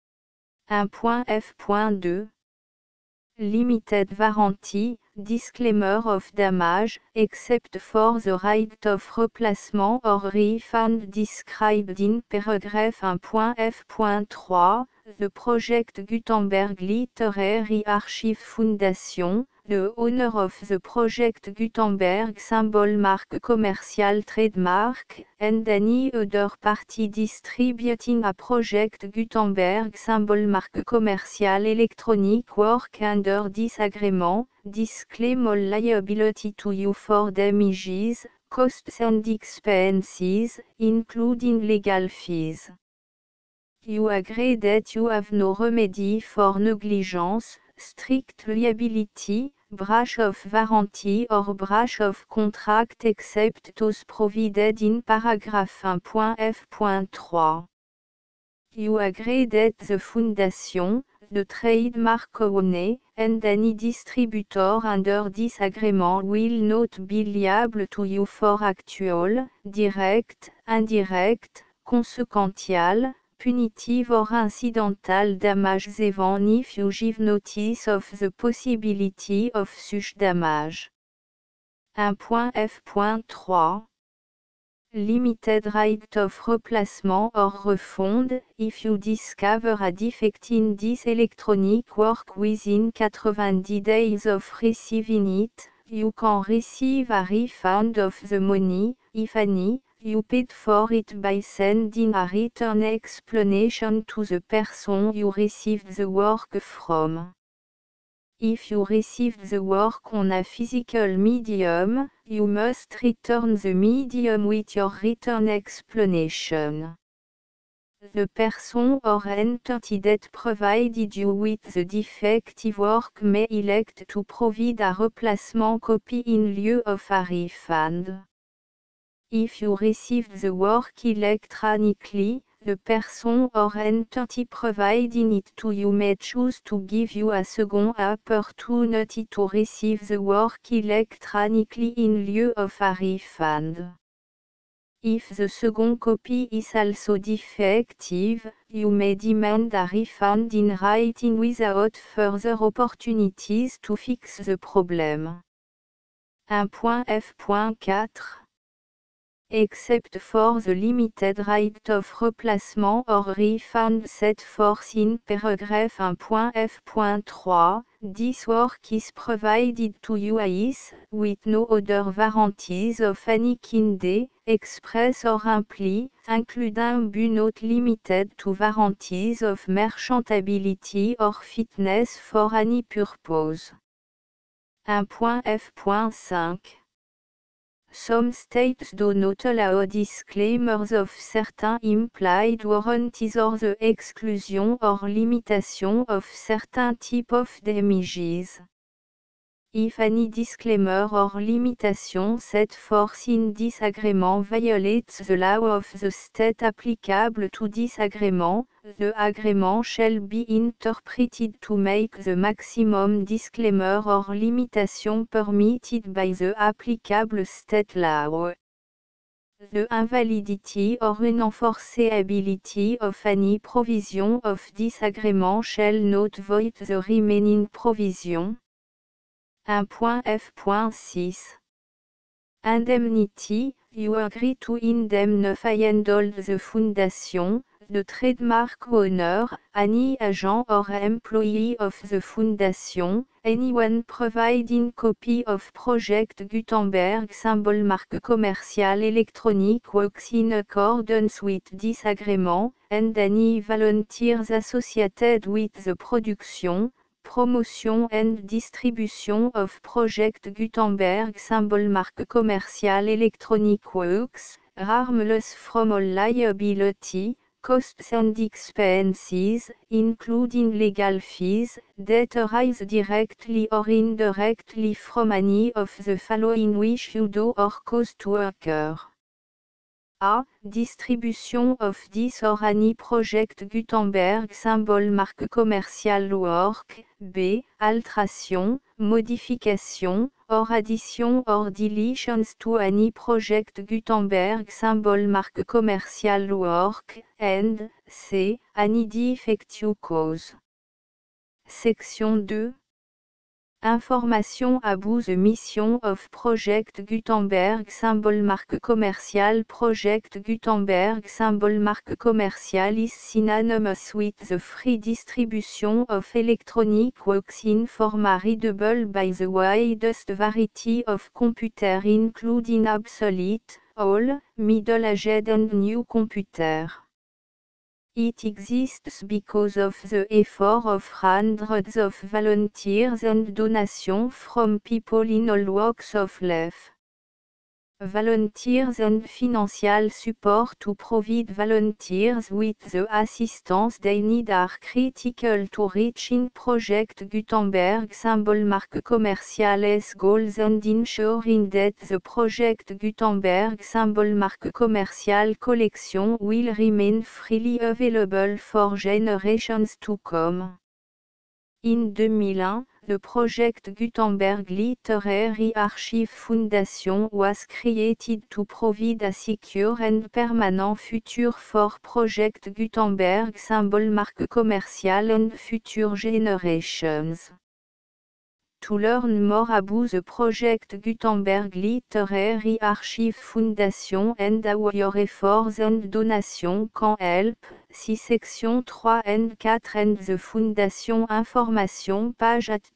Speaker 1: 1.f.2 Limited warranty, disclaimer of damage, except for the right of replacement or refund described in paragraph 1.f.3, the Project Gutenberg Literary Archive Foundation, the owner of the Project Gutenberg symbol marque commercial trademark, and any other party distributing a Project Gutenberg symbol marque commercial electronic work under this agreement, disclaim all liability to you for damages, costs and expenses, including legal fees. You agree that you have no remedy for negligence, strict liability, breach of warranty or breach of contract except those provided in paragraph 1.f.3. You agree that the Foundation, the trademark owner, and any distributor under this agreement will not be liable to you for actual, direct, indirect, consequential, punitive or incidental damages even if you give notice of the possibility of such damage. 1.f.3 Limited right of replacement or refund, if you discover a defect in this electronic work within 90 days of receiving it, you can receive a refund of the money, if any, you paid for it by sending a written explanation to the person you received the work from. If you received the work on a physical medium, you must return the medium with your written explanation. The person or entity that provided you with the defective work may elect to provide a replacement copy in lieu of a refund. If you received the work electronically, the person or entity providing it to you may choose to give you a second opportunity to receive the work electronically in lieu of a refund. If the second copy is also defective, you may demand a refund in writing without further opportunities to fix the problem. 1.f.4 Except for the limited right of replacement or refund set forth in paragraph 1.f.3, this work is provided to you as, with no other warranties of any kind, express or implied, including but not limited to warranties of merchantability or fitness for any purpose. 1.f.5 Some states do not allow disclaimers of certain implied warranties or the exclusion or limitation of certain type of damages. If any disclaimer or limitation set forth in this agreement violates the law of the state applicable to this agreement, the agreement shall be interpreted to make the maximum disclaimer or limitation permitted by the applicable state law. The invalidity or unenforceability of any provision of this agreement shall not void the remaining provision. 1.f.6 Indemnity, you agree to indemnify and hold the foundation, the trademark owner, any agent or employee of the foundation, anyone providing copy of Project Gutenberg symbol marque commercial electronic works in accordance with this agreement, and any volunteers associated with the production, promotion and distribution of Project Gutenberg symbol marque commercial electronic works, harmless from all liability, costs and expenses, including legal fees, that arise directly or indirectly from any of the following which you do or cause to occur. A. Distribution of this or any Project Gutenberg symbol marque commercial work. B. Alteration, modification, or addition or deletions to any Project Gutenberg symbol marque commercial work. And C. Any defect you cause. Section 2. Information about the mission of Project Gutenberg symbol marque commercial. Project Gutenberg symbol marque commercial is synonymous with the free distribution of electronic works in format readable by the widest variety of computers including obsolete, old, middle-aged and new computers. It exists because of the effort of hundreds of volunteers and donations from people in all walks of life. Volunteers and financial support to provide volunteers with the assistance they need are critical to reaching Project Gutenberg symbol marque commercial's goals and ensuring that the Project Gutenberg symbol marque commercial collection will remain freely available for generations to come. In 2001, The project Gutenberg Literary Archive Foundation was created to provide a secure and permanent future for Project Gutenberg symbol marque commercial and future generations. To learn more about the project Gutenberg Literary Archive Foundation and how your efforts and donations can help, see section 3 and 4 and the Foundation information page at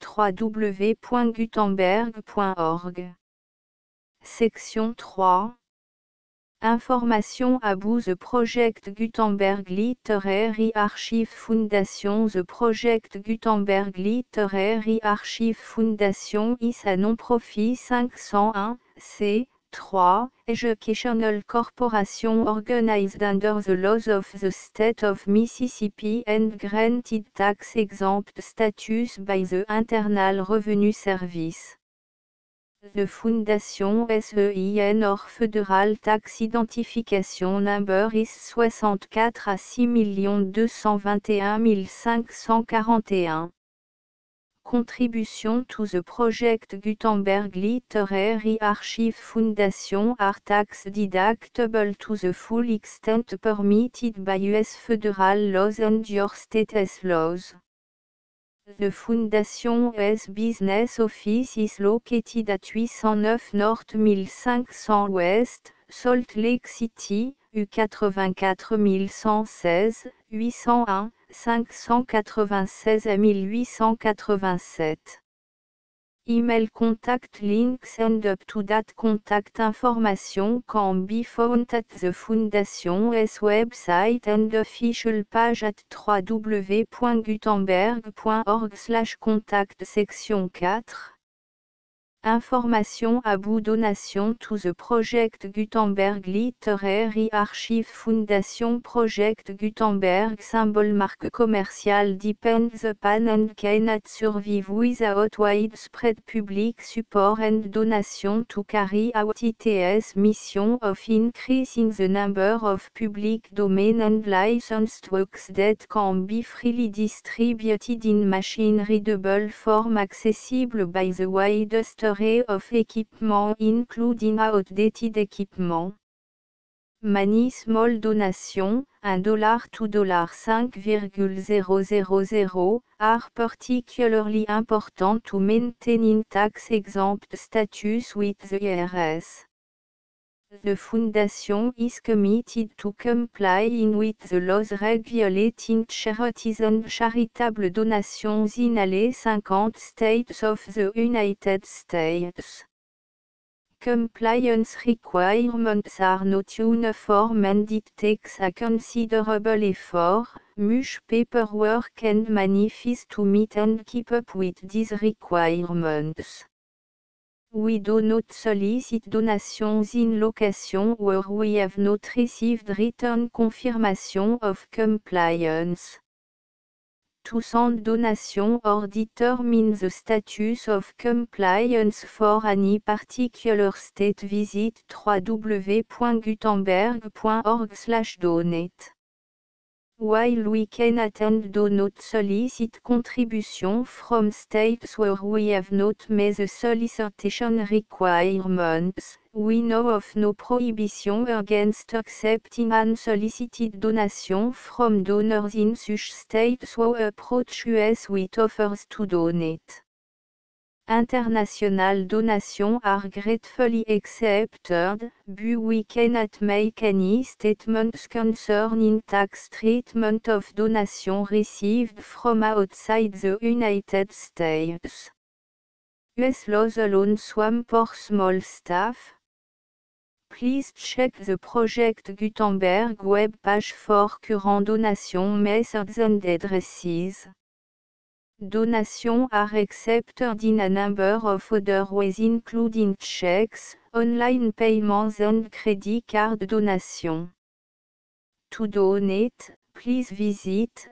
Speaker 1: www.gutenberg.org. Section 3. Information about the project Gutenberg Literary Archive Foundation. The project Gutenberg Literary Archive Foundation is a non-profit 501 c3 educational corporation organized under the laws of the state of Mississippi and granted tax-exempt status by the Internal Revenue Service. The Fondation SEIN or Federal Tax Identification Number is 64 à 6 221 541. Contribution to the project Gutenberg Literary Archive Foundation are tax deductible to the full extent permitted by U.S. federal laws and your state's laws. The Foundation's business office is located at 809 North 1500 West, Salt Lake City, U84116, 801, 596 à 1887. Email contact links and up-to-date contact information can be found at the Foundation's website and official page at www.gutenberg.org/contact. Section 4. Information about donation to the project Gutenberg Literary Archive Foundation. Project Gutenberg symbol marque commercial depends upon and cannot survive without widespread public support and donation to carry out its mission of increasing the number of public domain and licensed works that can be freely distributed in machine-readable form accessible by the widest of equipment including outdated equipment. Many small donations, $1 to $5,000, are particularly important to maintaining tax-exempt status with the IRS. The Foundation is committed to complying with the laws regulating charities and charitable donations in all 50 states of the United States. Compliance requirements are not uniform and it takes a considerable effort, much paperwork and money fees to meet and keep up with these requirements. We do not solicit donations in locations where we have not received written confirmation of compliance. To send donation or determine the status of compliance for any particular state, visit www.gutenberg.org/donate. While we cannot and do not solicit contribution from states where we have not met the solicitation requirements, we know of no prohibition against accepting unsolicited donation from donors in such states who approach us with offers to donate. International donations are gratefully accepted, but we cannot make any statements concerning tax treatment of donations received from outside the United States. US laws alone swamp for small staff. Please check the Project Gutenberg web page for current donation methods and addresses. Donations are accepted in a number of other ways including checks, online payments and credit card donations. To donate, please visit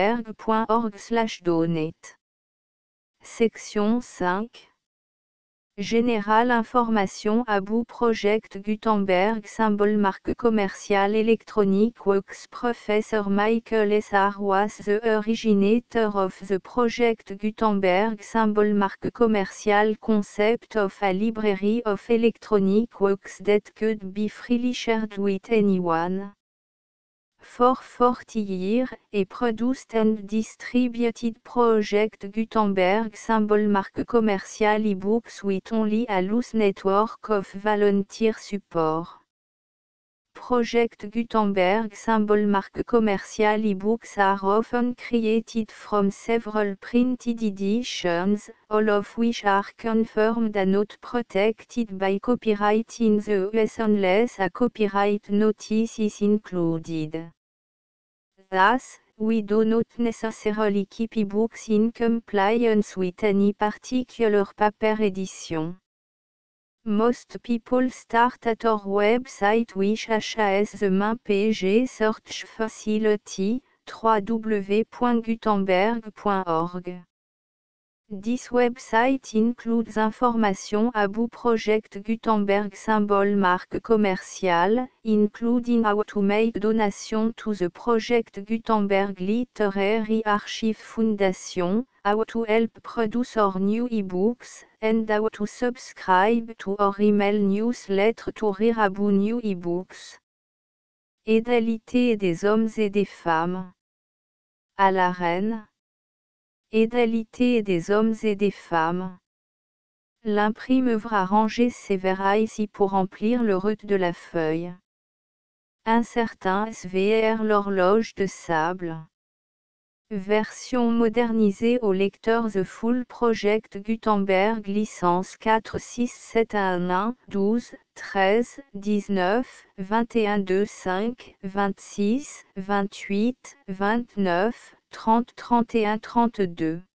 Speaker 1: www.gutenberg.org/donate. Section 5. Général Information Abou Project Gutenberg Symbol Marque Commerciale Électronique Works Professor Michael S.R. was the originator of the project Gutenberg Symbol Marque Commerciale Concept of a library of electronic works that could be freely shared with anyone. For 40 years, a produced and distributed Project Gutenberg Symbol Marque Commerciale ebooks with only a loose network of volunteer support. Project Gutenberg Symbol Marque Commerciale ebooks are often created from several printed editions, all of which are confirmed and not protected by copyright in the US unless a copyright notice is included. Thus, we do not necessarily keep ebooks in compliance with any particular paper edition. Most people start at our website which has the main page search facility, www.gutenberg.org. This website includes information about Project Gutenberg Symbol Marque Commerciale, including how to make donation to the Project Gutenberg Literary Archive Foundation, how to help produce our new ebooks, and how to subscribe to our email newsletter to read about new ebooks. Égalité des hommes et des femmes. À la reine. Égalité des hommes et des femmes. L'imprimeur a rangé ses verres ici pour remplir le rut de la feuille. Un certain SVR l'horloge de sable. Version modernisée au lecteur The Full Project Gutenberg licence 46711 12 13 19 21 25 26 28 29 30 31 32